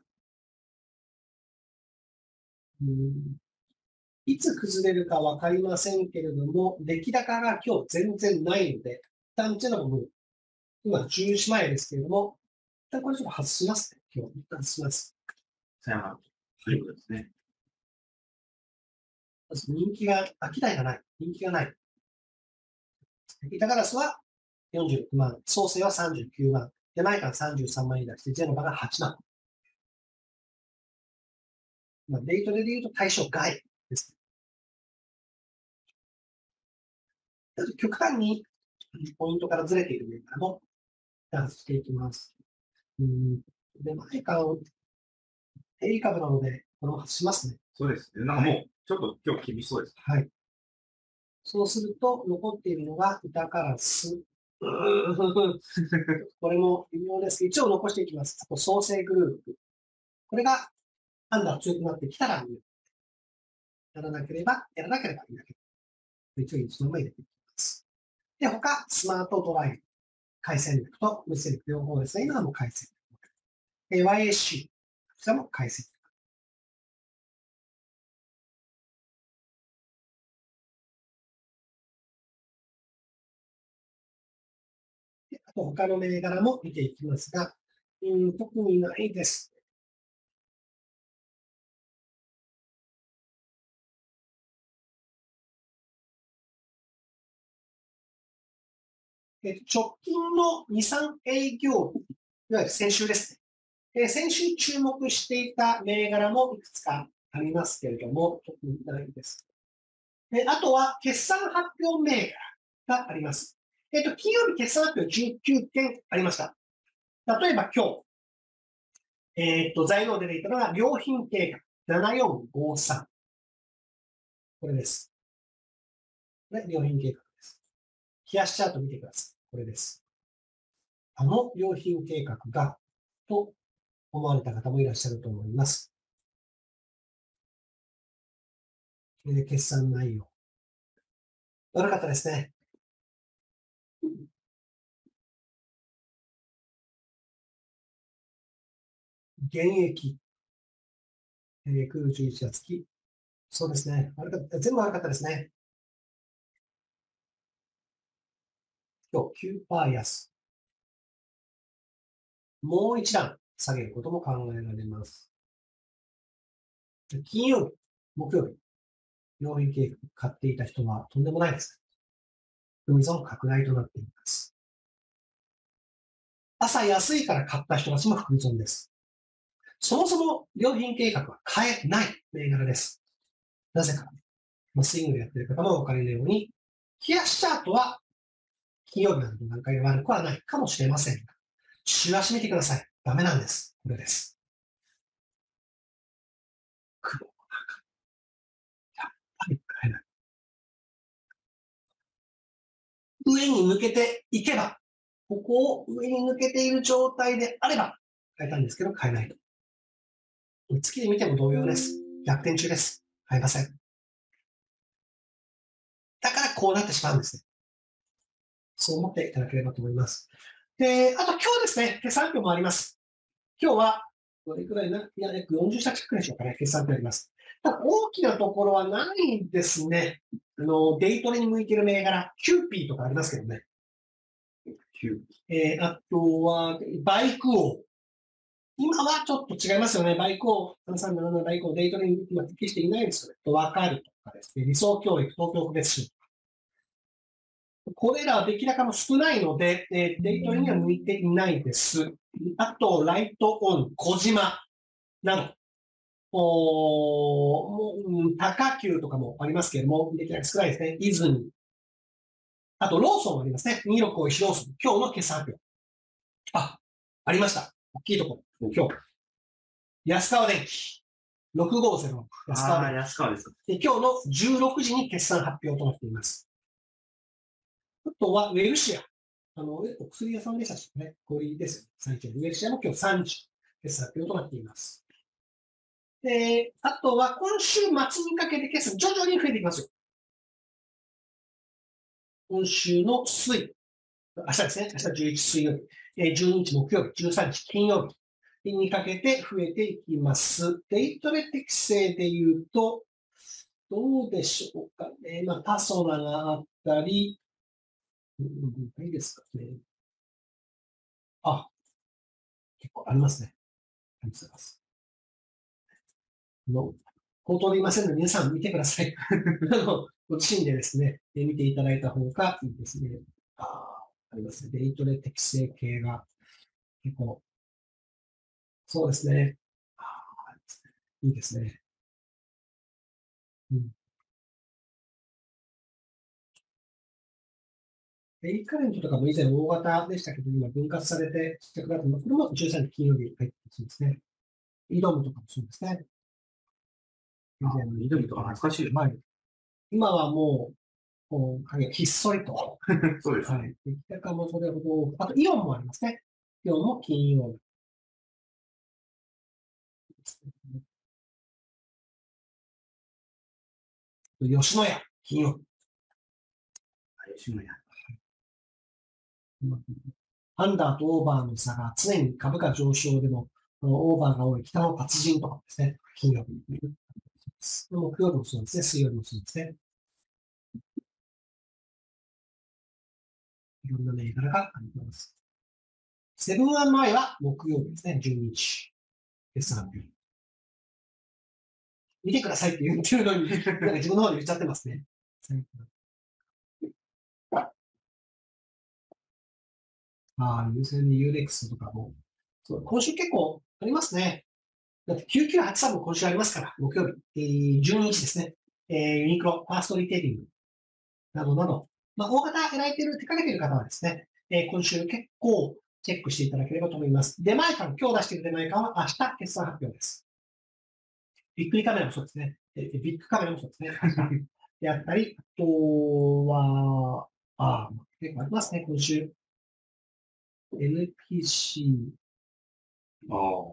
いつ崩れるかわかりませんけれども、出来高が今日全然ないので、一旦っていうのも今10時前ですけれども、一旦これちょっと外しますね。今日、一旦外します。 さよならということですね。 まず人気が、商いがない。人気がない。板ガラスは46万、創生は39万、出前館33万に出して、ジェノバが8万。デイトレで言うと対象外です。極端にポイントからずれている銘柄も出していきます。出前館、定位株なので、これも外しますね。 そうですね。なんかもう、ちょっと今日厳しそうです。 はい。そうすると、残っているのが板ガラス。これも微妙ですけど、一応残していきます。あと、創生グループ。これがアンダー強くなってきたら、やらなければいなければ。一応一度も入れていきます。で、他、スマートドライブ、回線力と無線力両方ですね。今はもう回線力。YAC、こちらも回線力。あと、他の銘柄も見ていきますが、特にないです。直近の2、3営業日、いわゆる先週ですね。 先週注目していた銘柄もいくつかありますけれども、特にないです。あとは、決算発表銘柄があります。金曜日決算発表19件ありました。例えば今日、材料で出ていたのが、良品計画7453。これです。ね、良品計画です。冷やしチャート見てください。これです。あの良品計画が、と思われた方もいらっしゃると思います。決算内容。悪かったですね。現役。9、11月期。そうですね。全部悪かったですね。今日9%安。もう一段下げることも考えられます。金曜日、木曜日、良品計画買っていた人はとんでもないです。含み損拡大となっています。朝安いから買った人たちも含み損です。そもそも良品計画は買えない銘柄です。なぜか。スイングでやっている方もお分かりのように、冷やしチャートは金曜日などの段階で悪くはないかもしれませんが、週足見てください。ダメなんです。これです。黒の中。やっぱり買えない。上に抜けていけば、ここを上に抜けている状態であれば、買えたんですけど、買えないと。月で見ても同様です。逆転中です。買えません。だからこうなってしまうんですね。そう思っていただければと思います。で、あと今日ですね、決算発表もあります。今日は、どれくらいな、いや、約40社近くでしょうかね、決算発表あります。ただ大きなところはないですね。デイトレに向いている銘柄、キューピーとかありますけどね。あとは、バイク王。今はちょっと違いますよね。バイク王、337のバイク王、デイトレに今適していないですよね。わかるとかですね。理想教育、東京区別市。これらは出来高も少ないので、デイトレには向いていないです。あと、ライトオン、小島など、高級とかもありますけれども、出来高少ないですね。泉。あと、ローソンもありますね。2651ローソン。今日の決算発表。ありました。大きいところ。今日。安川電機。650。安川電機。 安川です。 で、今日の16時に決算発表となっています。あとは、ウェルシア。お薬屋さんでしたしね。これですよ。最長。ウェルシアも今日3時、決算発表となっています。で、あとは、今週末にかけて決算、徐々に増えていきますよ。今週の水、明日ですね。明日11水曜日、12日木曜日、13日金曜日にかけて増えていきます。デイトレ適正で言うと、どうでしょうかね。パソナがあったり、ないですかね。結構ありますね。あります。口頭で言いませんので、皆さん見てください。ご自身でですね、見ていただいた方がいいですね。ありますね。デイトレ適正系が結構、そうですね。いいですね。デイカレントとかも以前大型でしたけど、今分割されてちっちゃくなってます。これも13日金曜日に入ってそうですね。イドムとかもそうですね。 イドムとか懐かしい。 今はもう、ひっそりと。 そうです。 はい。出来高もそれほど、あとイオンもありますね。イオンも金曜日。吉野家、金曜日。 吉野家。 アンダーとオーバーの差が常に株価上昇でも、オーバーが多い北の達人とかですね。金曜日。木曜日もそうですね。水曜日もそうですね。いろんな銘柄があります。セブンワン前は木曜日ですね。12日。決算発表。見てくださいって言ってるのに、なんか自分の方で言っちゃってますね。優先に ULEX とかも、そう今週結構ありますね。だって9983も今週ありますから、木曜日、12日ですね。ユニクロ、ファーストリテイリングなどなど、大型狙えている、手掛けている方はですね、今週結構チェックしていただければと思います。出前館、今日出している出前館は明日決算発表です。びっくりカメラもそうですね。ビッグカメラもそうですね。であったり、あとは、結構ありますね、今週。NPC など、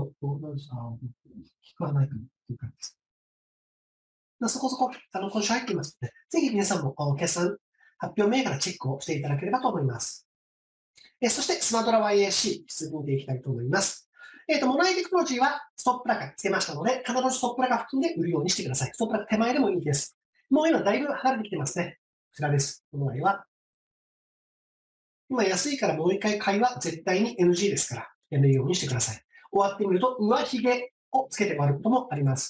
聞かないかなという感じです。そこそこ、今週入っていますので、ぜひ皆さんも決算発表銘柄チェックをしていただければと思います。そして、スマドラ YAC、進んでいきたいと思います。モナイテクノロジーはストップ高つけましたので、必ずストップ高付近で売るようにしてください。ストップ高手前でもいいです。もう今だいぶ離れてきてますね。こちらです。この場合は。今安いからもう一回買いは絶対に NG ですから、やめるようにしてください。終わってみると、上髭をつけて終わることもあります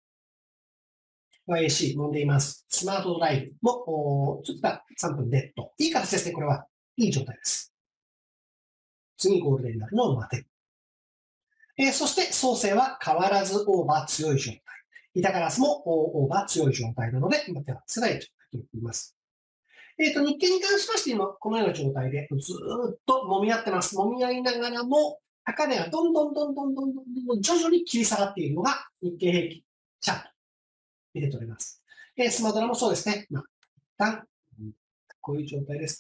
。YAC 飲んでいます。スマートドライブも、ちょっと3分デッド。いい形ですね、これは。いい状態です。次ゴールデンになるのを待て。そして、創生は変わらずオーバー強い状態。板ガラスもオーバー強い状態なので、今手は世代と言っています。日経に関しまして今、このような状態でずっと揉み合ってます。揉み合いながらも、高値がどんどん徐々に切り下がっているのが日経平均チャート。見て取れます。スマドラもそうですね。一旦、こういう状態です。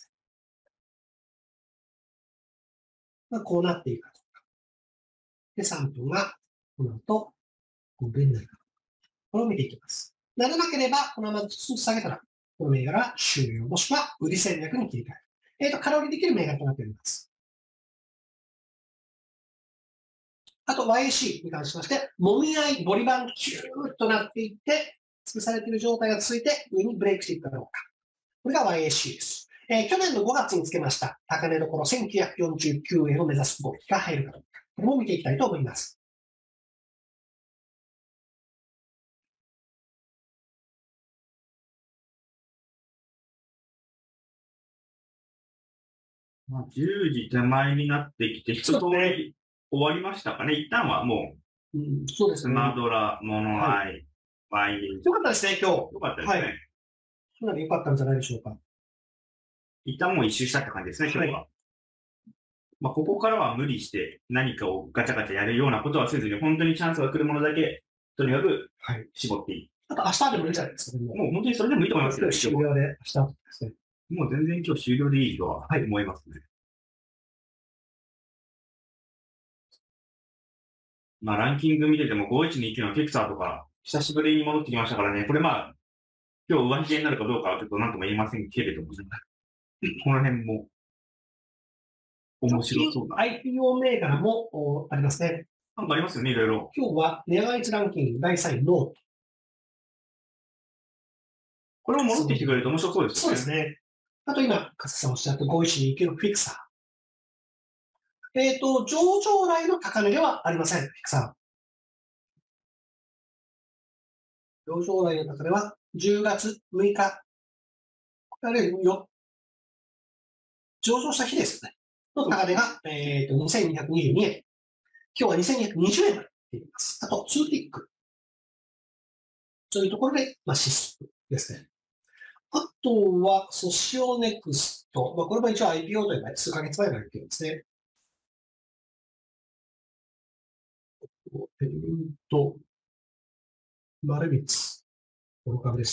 こうなっていくかとか。で、3分が、この後、5分になるか。これを見ていきます。ならなければ、このままずっと下げたら、この銘柄は終了、もしくは売り戦略に切り替える。空売りできる銘柄となっております。あと YAC に関しまして、もみ合い、ボリバン、キューッとなっていって、潰されている状態が続いて、上にブレイクしていくかどうか。これが YAC です。去年の5月につけました、高値どころ1949円を目指す動きが入るかどうか。これも見ていきたいと思います。 10時手前になってきて、一通り終わりましたかね。一旦はもう、 そうですね。 スマドラ、モノアイ、ワイン。 よかったですね、今日。 よかったですね。 かなり良かったんじゃないでしょうか。 一旦もう一周したって感じですね、今日は。ここからは無理して何かをガチャガチャやるようなことはせずに、本当にチャンスが来るものだけ、とにかく絞っていい。 あと明日でもいいんじゃないですか、 もう本当にそれでもいいと思いますよ。 終了で、明日ですね。 もう全然今日終了でいいとは思いますね。ランキング見てても5129のピクサーとか、久しぶりに戻ってきましたからね。これ今日上髭になるかどうかはちょっと何とも言えませんけれども、この辺も面白そうな。 IPO 銘柄もありますね。 なんかありますよね、いろいろ。 今日は値上がり率ランキング第3位の、 これも戻ってきてくれると面白そうですね。そうですね。あと今、加瀬さんおっしゃった5129のフィクサー。上場来の高値ではありません、フィクサー。上場来の高値は10月6日。あるいは上場した日ですね。の高値が、2222円。今日は2220円まで出ています。あと、ツーティック。そういうところで、指数ですね。あとは、ソシオネクスト。これも一応 IPO というか、数ヶ月前の IPO ですね。丸光。この株です。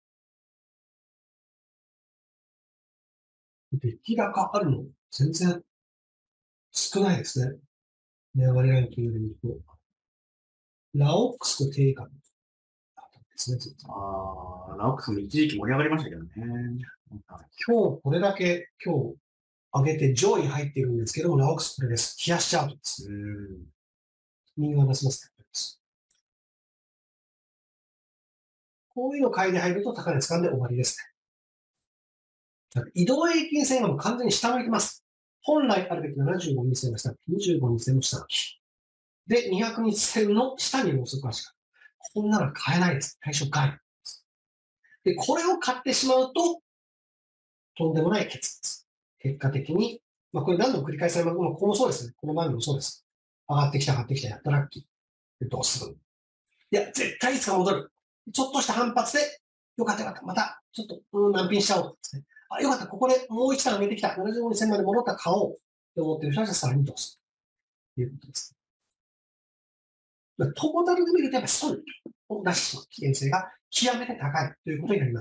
出来高あるの全然少ないですね。値上がりランキングで見ると。ラオックスと低下ですね。 ラオックスも一時期盛り上がりましたけどね。 今日これだけ上げて上位入っているんですけども、ラオックスこれです。冷やしチャートです。右側出しますね。こういうの買いで入ると高値掴んで終わりですね。移動平均線がもう完全に下向いてます。本来あるべき75日線の下、25日線の下向き。で、200日線の下にもう少しか。こんなの買えないです。対象外です。で、これを買ってしまうと、とんでもない結果です。結果的に、これ何度も繰り返されます。ここもそうですね。この場面もそうです。 上がってきた、やったラッキー。でどうする？いや、絶対いつか戻る。ちょっとした反発で、よかった。また、ちょっと、難品しちゃおうですね。あ、よかった。ここでもう一段上げてきた。75、2000まで戻ったら買おうって思ってる人たちはさらにどうするということです。トータルで見ると、やっぱり損を出してしまう危険性が極めて高いということになります。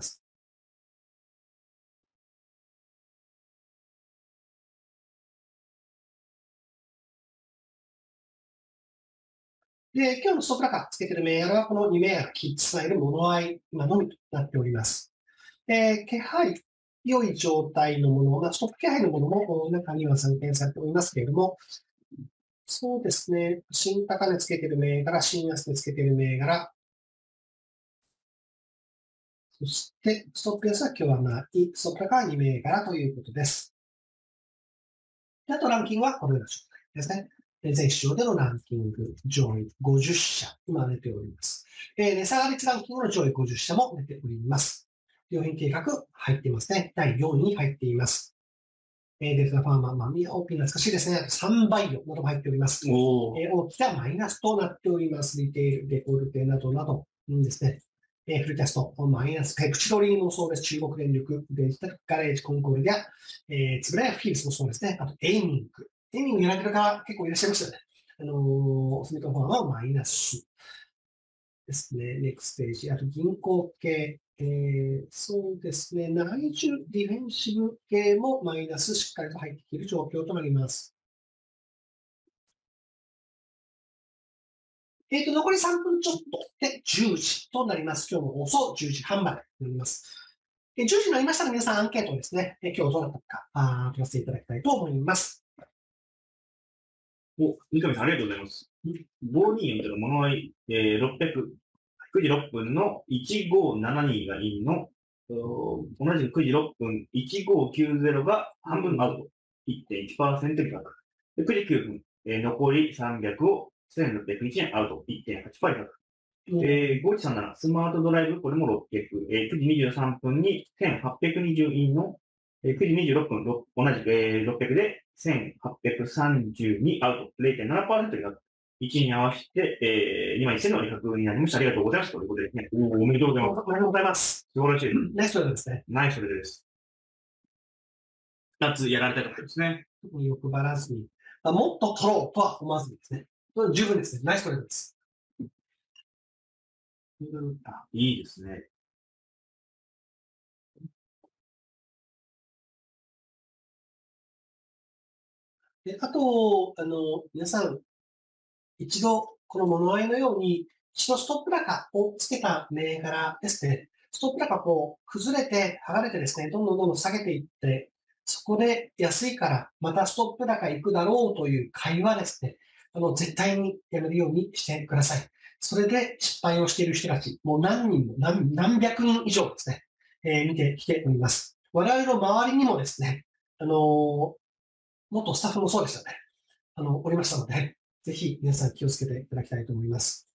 で、今日のストップ高つけている銘柄はこの2銘柄キッズスタイル物合い今のみとなっております。気配、良い状態のもの、ストップ気配のものも中には散見されておりますけれども、そうですね、新高値つけている銘柄、新安値つけている銘柄、そして、ストップ安は今日はない、ストップ高は2銘柄ということです。あとランキングはこのような状態ですね。全市場でのランキング、上位50社、今出ております。値下が率ランキングの上位50社も出ております。良品計画入っていますね。第4位に入っています。デルタファーマー、マミヤオーピー懐かしいですね。3バイオなども入っております。大きなマイナスとなっております。リテール、デコルテなどなどですね。フルキャスト、マイナス、ペプチドリーもそうです。中国電力、デジタルガレージ、コンコルディア、つぶらやフィールスもそうですね。あと、エイミング。エイミングやられてる方結構いらっしゃいましたよね。スミトファーマーはマイナスですね。ネクステージ。あと、銀行系。そうですね。内需ディフェンシブ系もマイナスしっかりと入ってきている状況となります。残り3分ちょっとで10時となります。今日の放送10時半までになります。10時になりましたら皆さんアンケートをですね、今日どうだったか、取らせていただきたいと思います。 三上さんありがとうございます。524というのは物合い、9時6分の1572がインの、同じく9時6分1590が半分アウト。1.1% 下落。9時9分、残り300を1601円アウト。1.8% 下落。5137、スマートドライブ、これも600。9時23分に1820インの、9時26分、同じく、600で1832アウト。0.7% 下落。1に合わせて、2万1000の利確になりました。ありがとうございます。ということでね。おめでとうございます。 おめでとうございます。 素晴らしい。 ナイストレードですね。 ナイストレードです。2つやられたところですね。 特に欲張らずに、もっと取ろうとは思わずにですね。十分ですね。ナイストレードです。 いいですね。 で、あと、皆さん、一度、この物合いのように、一度ストップ高をつけた銘柄ですね。ストップ高崩れて、剥がれてですね、どんどん下げていって、そこで安いからまたストップ高行くだろうという会話ですね。絶対にやめるようにしてください。それで失敗をしている人たち、もう何人も何百人以上ですね、見てきております。我々の周りにもですね、元スタッフもそうでしたね。おりましたので、ぜひ皆さん気をつけていただきたいと思います。